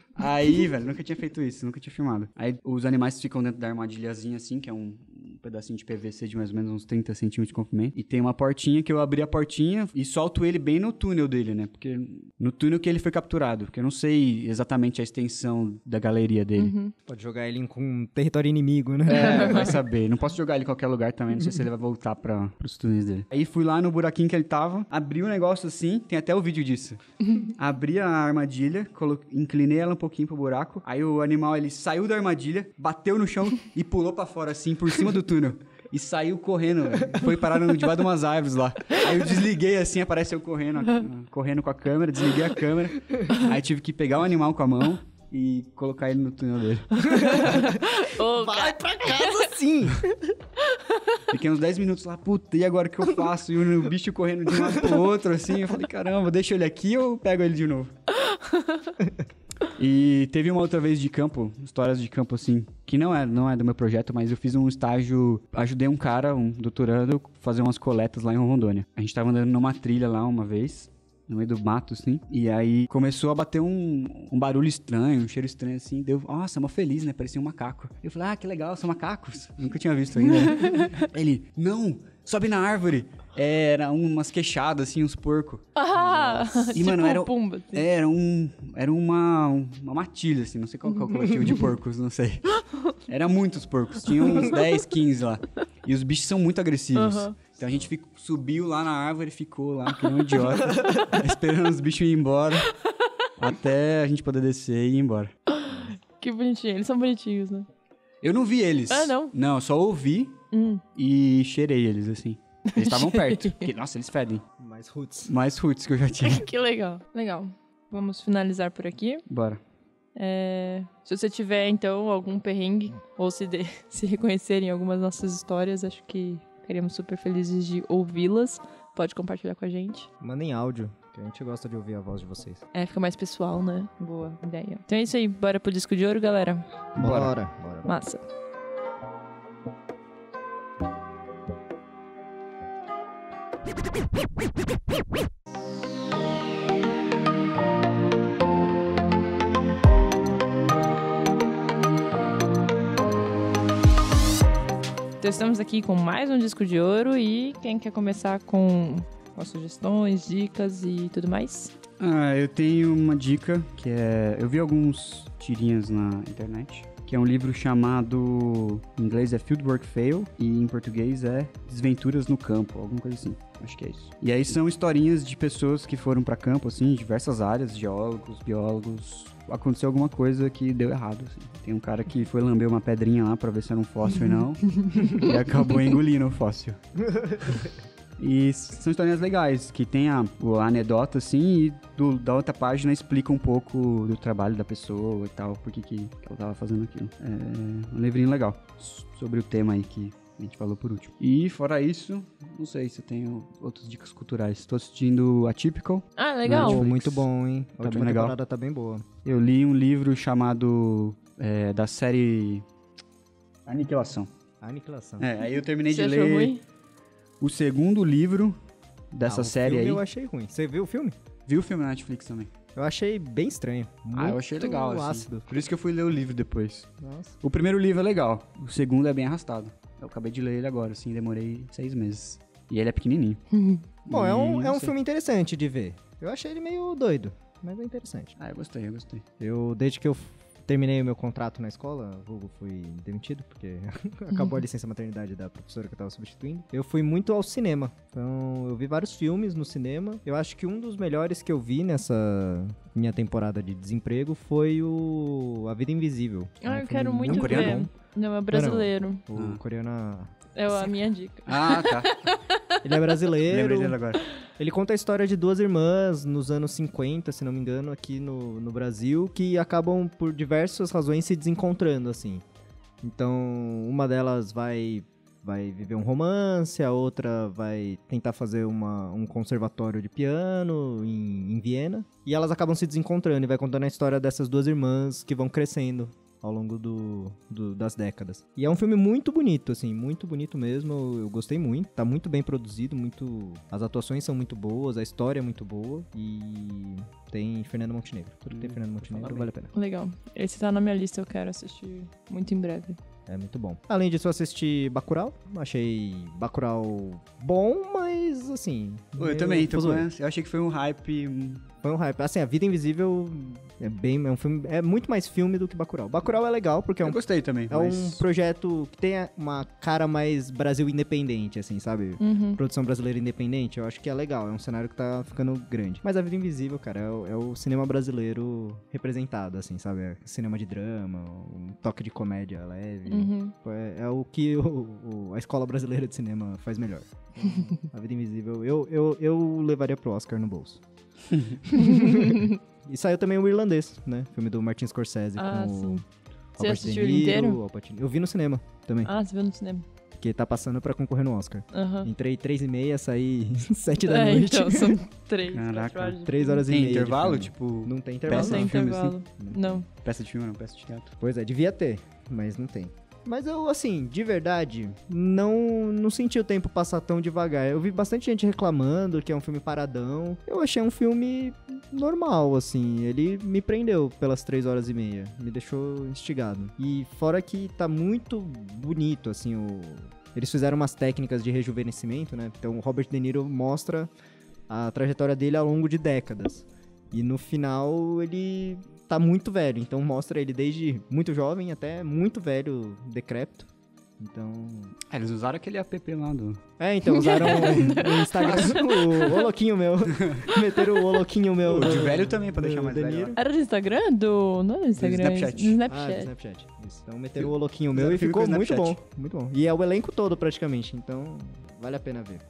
Aí, velho, nunca tinha feito isso, nunca tinha filmado. Aí os animais ficam dentro da armadilhazinha, assim, que é um, um pedacinho de P V C de mais ou menos uns trinta centímetros de comprimento. E tem uma portinha que eu abri a portinha e solto ele bem no túnel dele, né? Porque no túnel que ele foi capturado. Porque eu não sei exatamente a extensão da galeria dele. Uhum. Pode jogar ele em com um território inimigo, né? É, vai saber. Não posso jogar ele em qualquer lugar também, não sei se ele vai voltar para os túneis dele. Aí fui lá no buraquinho que ele tava, abri o negócio assim, tem até o vídeo disso. Abri a armadilha, colo... inclinei ela um pouquinho pro buraco, aí o animal ele saiu da armadilha, bateu no chão e pulou pra fora assim, por cima do túnel. E saiu correndo, foi parar no, debaixo de umas árvores lá. Aí eu desliguei assim, apareceu correndo, correndo com a câmera, desliguei a câmera. Aí tive que pegar o animal com a mão e colocar ele no túnel dele. Ô, Vai pra casa sim! Fiquei uns dez minutos lá, puta, e agora o que eu faço? E o bicho correndo de um lado pro outro, assim. Eu falei, caramba, deixa ele aqui ou eu pego ele de novo? E teve uma outra vez de campo, histórias de campo, assim, que não é, não é do meu projeto, mas eu fiz um estágio, ajudei um cara, um doutorando, a fazer umas coletas lá em Rondônia. A gente tava andando numa trilha lá uma vez, no meio do mato, assim, e aí começou a bater um, um barulho estranho, um cheiro estranho, assim, deu, nossa, mó feliz, né, parecia um macaco. Eu falei, ah, que legal, são macacos, nunca tinha visto ainda. Ele, não, sobe na árvore. Era umas queixadas, assim, uns porcos. Ah, E, tipo mano, era, pumba. Assim. era, um, era uma, uma matilha, assim, não sei qual que é o coletivo de porcos, não sei. Era muitos porcos, tinha uns dez, quinze lá. E os bichos são muito agressivos. Uhum. Então a gente fico, subiu lá na árvore, ficou lá, que nem um idiota, esperando os bichos ir embora, até a gente poder descer e ir embora. Que bonitinho. Eles são bonitinhos, né? Eu não vi eles. Ah, não? Não, eu só ouvi Hum. e cheirei eles, assim. Eles estavam perto. Porque, nossa, eles fedem. Mais roots. Mais roots que eu já tinha. Que legal. Legal. Vamos finalizar por aqui. Bora. É, se você tiver, então, algum perrengue ou se, de- se reconhecer em algumas nossas histórias, acho que ficaríamos super felizes de ouvi-las. Pode compartilhar com a gente. Mandem áudio, que a gente gosta de ouvir a voz de vocês. É, fica mais pessoal, né? Boa ideia. Então é isso aí. Bora pro Disco de Ouro, galera. Bora. Bora, bora. Massa. Então estamos aqui com mais um Disco de Ouro e quem quer começar com as sugestões, dicas e tudo mais? Ah, eu tenho uma dica que é... Eu vi alguns tirinhas na internet, que é um livro chamado... Em inglês é Fieldwork Fail e em português é Desventuras no Campo, alguma coisa assim. Acho que é isso. E aí são historinhas de pessoas que foram pra campo, assim, de diversas áreas, geólogos, biólogos. Aconteceu alguma coisa que deu errado, assim. Tem um cara que foi lamber uma pedrinha lá pra ver se era um fóssil ou não, e acabou engolindo o fóssil. E são historinhas legais, que tem a, a anedota, assim, e do, da outra página explica um pouco do trabalho da pessoa e tal, por que que que ela tava fazendo aquilo. É um livrinho legal, sobre o tema aí que a gente falou por último. E fora isso, não sei se eu tenho outras dicas culturais. Tô assistindo Atypical. Ah, legal. Pô, Netflix. muito bom, hein? A Tá última bem legal. temporada tá bem boa. Eu li um livro chamado, é, da série Aniquilação. Aniquilação. É, aí eu terminei Você de achou ler ruim? o segundo livro dessa Ah, o série filme aí. eu achei ruim. Você viu o filme? Vi o filme na Netflix também. Eu achei bem estranho. Ah, eu achei Muito legal, assim. ácido. Por isso que eu fui ler o livro depois. Nossa. O primeiro livro é legal, o segundo é bem arrastado. Eu acabei de ler ele agora, assim, demorei seis meses. E ele é pequenininho. Bom, é um, E é um não sei. filme interessante de ver. Eu achei ele meio doido, mas é interessante. Ah, eu gostei, eu gostei. Eu, desde que eu f- terminei o meu contrato na escola, vulgo fui demitido, porque acabou a licença maternidade da professora que eu tava substituindo. Eu fui muito ao cinema. Então, eu vi vários filmes no cinema. Eu acho que um dos melhores que eu vi nessa minha temporada de desemprego foi o A Vida Invisível. É um Ah, eu filme quero muito muito ver. bom. Não, é brasileiro. O Ah. coreano... É a minha dica. Ah, tá. Ele é brasileiro. Lembrei dele agora. Ele conta a história de duas irmãs nos anos cinquenta, se não me engano, aqui no, no Brasil, que acabam por diversas razões se desencontrando, assim. Então, uma delas vai, vai viver um romance, a outra vai tentar fazer uma, um conservatório de piano em, em Viena. E elas acabam se desencontrando e vai contando a história dessas duas irmãs que vão crescendo ao longo do, do- das décadas. E é um filme muito bonito, assim, muito bonito mesmo, eu, eu gostei muito, tá muito bem produzido, muito... As atuações são muito boas, a história é muito boa e tem Fernando Montenegro. Tudo que tem Fernando Montenegro bem. vale a pena. Legal. Esse tá na minha lista, eu quero assistir muito em breve. É muito bom. Além disso, eu assisti Bacurau, achei Bacurau bom, mas assim... Pô, eu meio também, tô com fuzuê. essa. Eu achei que foi um hype. hum, Foi um hype. Assim, A Vida Invisível é bem... É um filme... É muito mais filme do que Bacurau. Bacurau é legal porque é um Eu gostei também. É mas... um projeto que tem uma cara mais Brasil independente, assim, sabe? Uhum. Produção brasileira independente, eu acho que é legal. É um cenário que tá ficando grande. Mas A Vida Invisível, cara, é o, é o cinema brasileiro representado, assim, sabe? É cinema de drama, um toque de comédia leve. Uhum. É, é o que o- o- a escola brasileira de cinema faz melhor. A Vida Invisível, eu, eu, eu levaria pro Oscar no bolso. E saiu também o Irlandês, né? Filme do Martin Scorsese Ah, com sim. o Você Robert assistiu De ele Niro, inteiro? Al Pacino. Eu vi no cinema também, Ah, você viu no cinema. que tá passando pra concorrer no Oscar. Aham. Entrei três e meia, saí sete da É, noite. então, são três, Caraca. quatro horas de Três horas e Tem meia de intervalo? filme. Tipo, Não tem Não intervalo, peça tem não. de filme, intervalo. Não. peça de filme, não, peça de teatro. Pois é, devia ter, mas não tem. Mas eu, assim, de verdade, não, não senti o tempo passar tão devagar. Eu vi bastante gente reclamando que é um filme paradão. Eu achei um filme normal, assim. Ele me prendeu pelas três horas e meia. Me deixou instigado. E fora que tá muito bonito, assim, o... Eles fizeram umas técnicas de rejuvenescimento, né? Então o Robert De Niro mostra a trajetória dele ao longo de décadas. E no final ele tá muito velho, então mostra ele desde muito jovem até muito velho, decrépito. Então... Ah, eles usaram aquele app lá do... É, então usaram o, o Instagram, o, o louquinho meu. Meteram o louquinho meu. O de do- velho também, pra do deixar mais De velho. Niro. Era do Instagram? Do... Não é do Instagram. Snapchat. Do Ah, Snapchat. do Snapchat. Isso. Então meteram o louquinho meu e Fizeram filme com ficou o muito bom. Snapchat. Muito bom. E é o elenco todo praticamente, então vale a pena ver.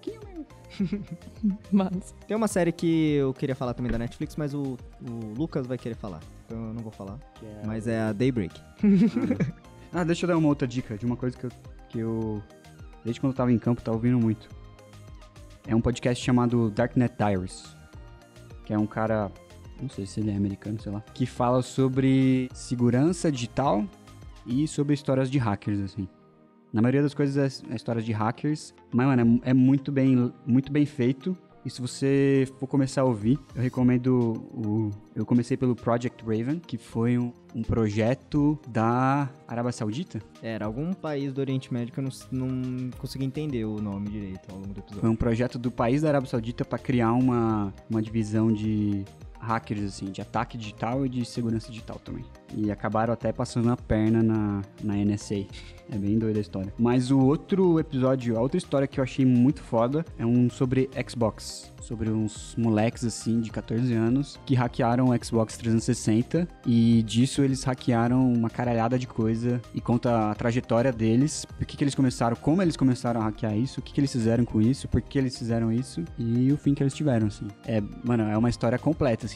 Mas... Tem uma série que eu queria falar também da Netflix, mas o, o Lucas vai querer falar. Então eu não vou falar. Mas é a Daybreak. Ah, deixa eu dar uma outra dica de uma coisa que eu, que eu desde quando eu tava em campo, tava ouvindo muito. É um podcast chamado Darknet Diaries, que é um cara, não sei se ele é americano, sei lá, que fala sobre segurança digital e sobre histórias de hackers, assim. Na maioria das coisas é, é histórias de hackers, mas, mano, é, é muito bem, muito bem feito. E se você for começar a ouvir, eu recomendo o... Eu comecei pelo Project Raven, que foi um, um projeto da Arábia Saudita. Era algum país do Oriente Médio que eu não, não consegui entender o nome direito ao longo do episódio. Foi um projeto do país da Arábia Saudita para criar uma, uma divisão de hackers, assim, de ataque digital e de segurança digital também. E acabaram até passando a perna na, na N S A. É bem doida a história. Mas o outro episódio, a outra história que eu achei muito foda é um sobre Xbox. Sobre uns moleques, assim, de catorze anos que hackearam o Xbox trezentos e sessenta e disso eles hackearam uma caralhada de coisa e conta a trajetória deles, por que que eles começaram, como eles começaram a hackear isso, o que que eles fizeram com isso, por que eles fizeram isso e o fim que eles tiveram, assim. É, mano, é uma história completa, assim.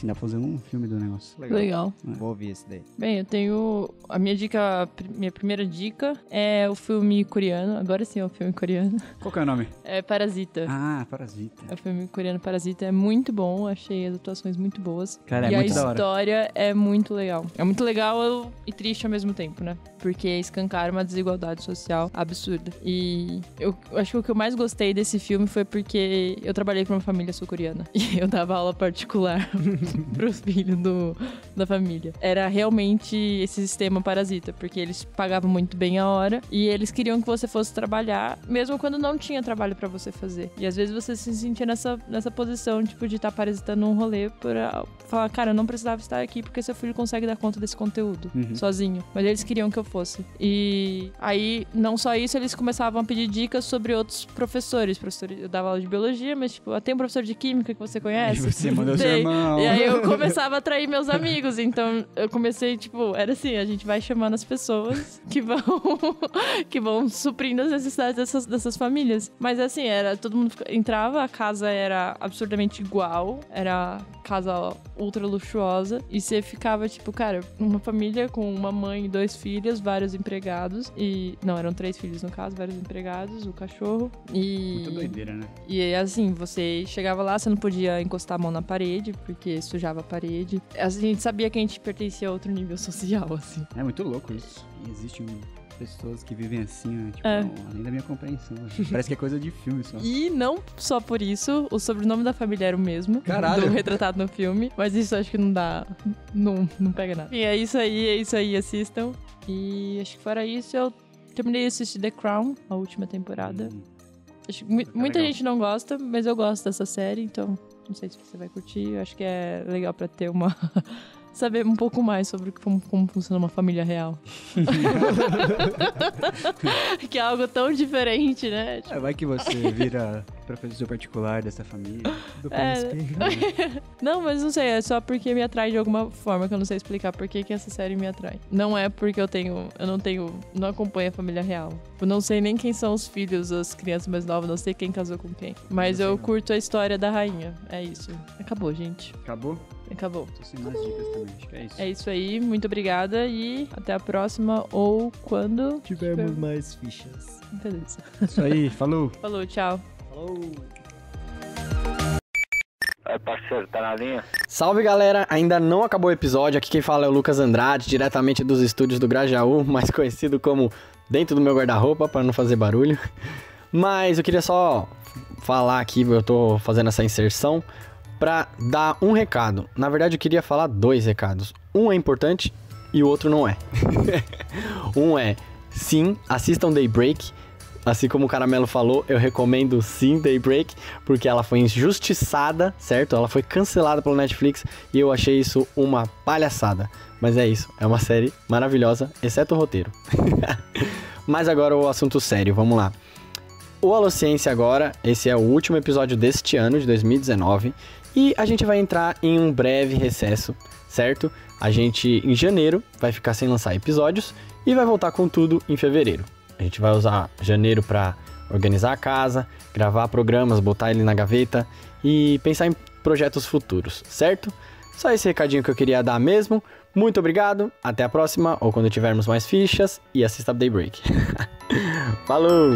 assim, dá pra fazer um filme do negócio. Legal. Legal. Vou ouvir esse daí. Bem, eu tenho... A minha dica, minha primeira dica é o filme coreano. Agora sim é o filme coreano. Qual que é o nome? É Parasita. Ah, Parasita. É o filme coreano Parasita. É muito bom. Achei as atuações muito boas. Cara, é e muito a da hora. história é muito legal. É muito legal e triste ao mesmo tempo, né? Porque escancara uma desigualdade social absurda. E eu acho que o que eu mais gostei desse filme foi porque eu trabalhei pra uma família sul-coreana. E eu dava aula particular pros filhos do, da família. Era realmente esse sistema parasita, porque eles pagavam muito bem a hora e eles queriam que você fosse trabalhar, mesmo quando não tinha trabalho pra você fazer. E às vezes você se sentia nessa, nessa posição, tipo, de estar parasitando um rolê pra falar, cara, eu não precisava estar aqui porque seu filho consegue dar conta desse conteúdo Uhum. sozinho. Mas eles queriam que eu fosse. E aí, não só isso, eles começavam a pedir dicas sobre outros professores. professores eu dava aula de biologia, mas tipo, ah, tem um professor de química que você conhece? E você mandou seu Tem. irmão. E aí eu começava a atrair meus amigos. Então eu comecei, tipo, era assim, a gente vai chamando as pessoas que vão que vão suprindo as necessidades dessas, dessas famílias. Mas assim, era, todo mundo entrava, a casa era absurdamente igual, era casa ultra luxuosa, e você ficava, tipo, cara, uma família com uma mãe e dois filhos, vários empregados, e... Não, eram três filhos no caso, vários empregados, o cachorro, e... Muita doideira, né? E assim, você chegava lá, você não podia encostar a mão na parede, porque sujava a parede. A gente sabia que a gente pertencia a outro nível social, assim. É muito louco isso. E existem pessoas que vivem assim, né? Tipo, É. não, além da minha compreensão. Parece que é coisa de filme só. E não só por isso, o sobrenome da família era o mesmo. Caralho. Do retratado no filme. Mas isso acho que não dá. Não, não pega nada. E é isso aí, é isso aí, assistam. E acho que fora isso, eu terminei de assistir The Crown, a última temporada. Hum. Acho que mu- Tá muita legal. gente não gosta, mas eu gosto dessa série, então não sei se você vai curtir. Eu acho que é legal pra ter uma... saber um pouco mais sobre como, como funciona uma família real. Que é algo tão diferente, né? É, vai que você vira professor particular dessa família. Do É. príncipe. Não, mas não sei, é só porque me atrai de alguma forma, que eu não sei explicar por que que essa série me atrai. Não é porque eu tenho, eu não tenho, não acompanho a família real. Eu não sei nem quem são os filhos, as crianças mais novas, não sei quem casou com quem. Mas Não sei eu não. curto a história da rainha, é isso. Acabou, gente, Acabou? acabou. Tô sem mais dicas também. Acho que é isso. É isso aí, muito obrigada e até a próxima, ou quando Tivermos mais fichas. Beleza. Isso aí, falou. Falou, tchau. Falou! Aí, parceiro, tá na linha? Salve galera, ainda não acabou o episódio, aqui quem fala é o Lucas Andrade, diretamente dos estúdios do Grajaú, mais conhecido como Dentro do Meu Guarda-Roupa, para não fazer barulho. Mas eu queria só falar aqui, eu tô fazendo essa inserção, pra dar um recado. Na verdade eu queria falar dois recados. Um é importante e o outro não é. Um é, sim, assistam Daybreak. Assim como o Caramelo falou, eu recomendo sim Daybreak, porque ela foi injustiçada, certo? Ela foi cancelada pelo Netflix e eu achei isso uma palhaçada. Mas é isso, é uma série maravilhosa, exceto o roteiro. Mas agora o assunto sério, vamos lá. O Alociência agora, esse é o último episódio deste ano, de dois mil e dezenove, e a gente vai entrar em um breve recesso, certo? A gente, em janeiro, vai ficar sem lançar episódios e vai voltar com tudo em fevereiro. A gente vai usar janeiro para organizar a casa, gravar programas, botar ele na gaveta e pensar em projetos futuros, certo? Só esse recadinho que eu queria dar mesmo. Muito obrigado, até a próxima, ou quando tivermos mais fichas, e assista Daybreak. Falou!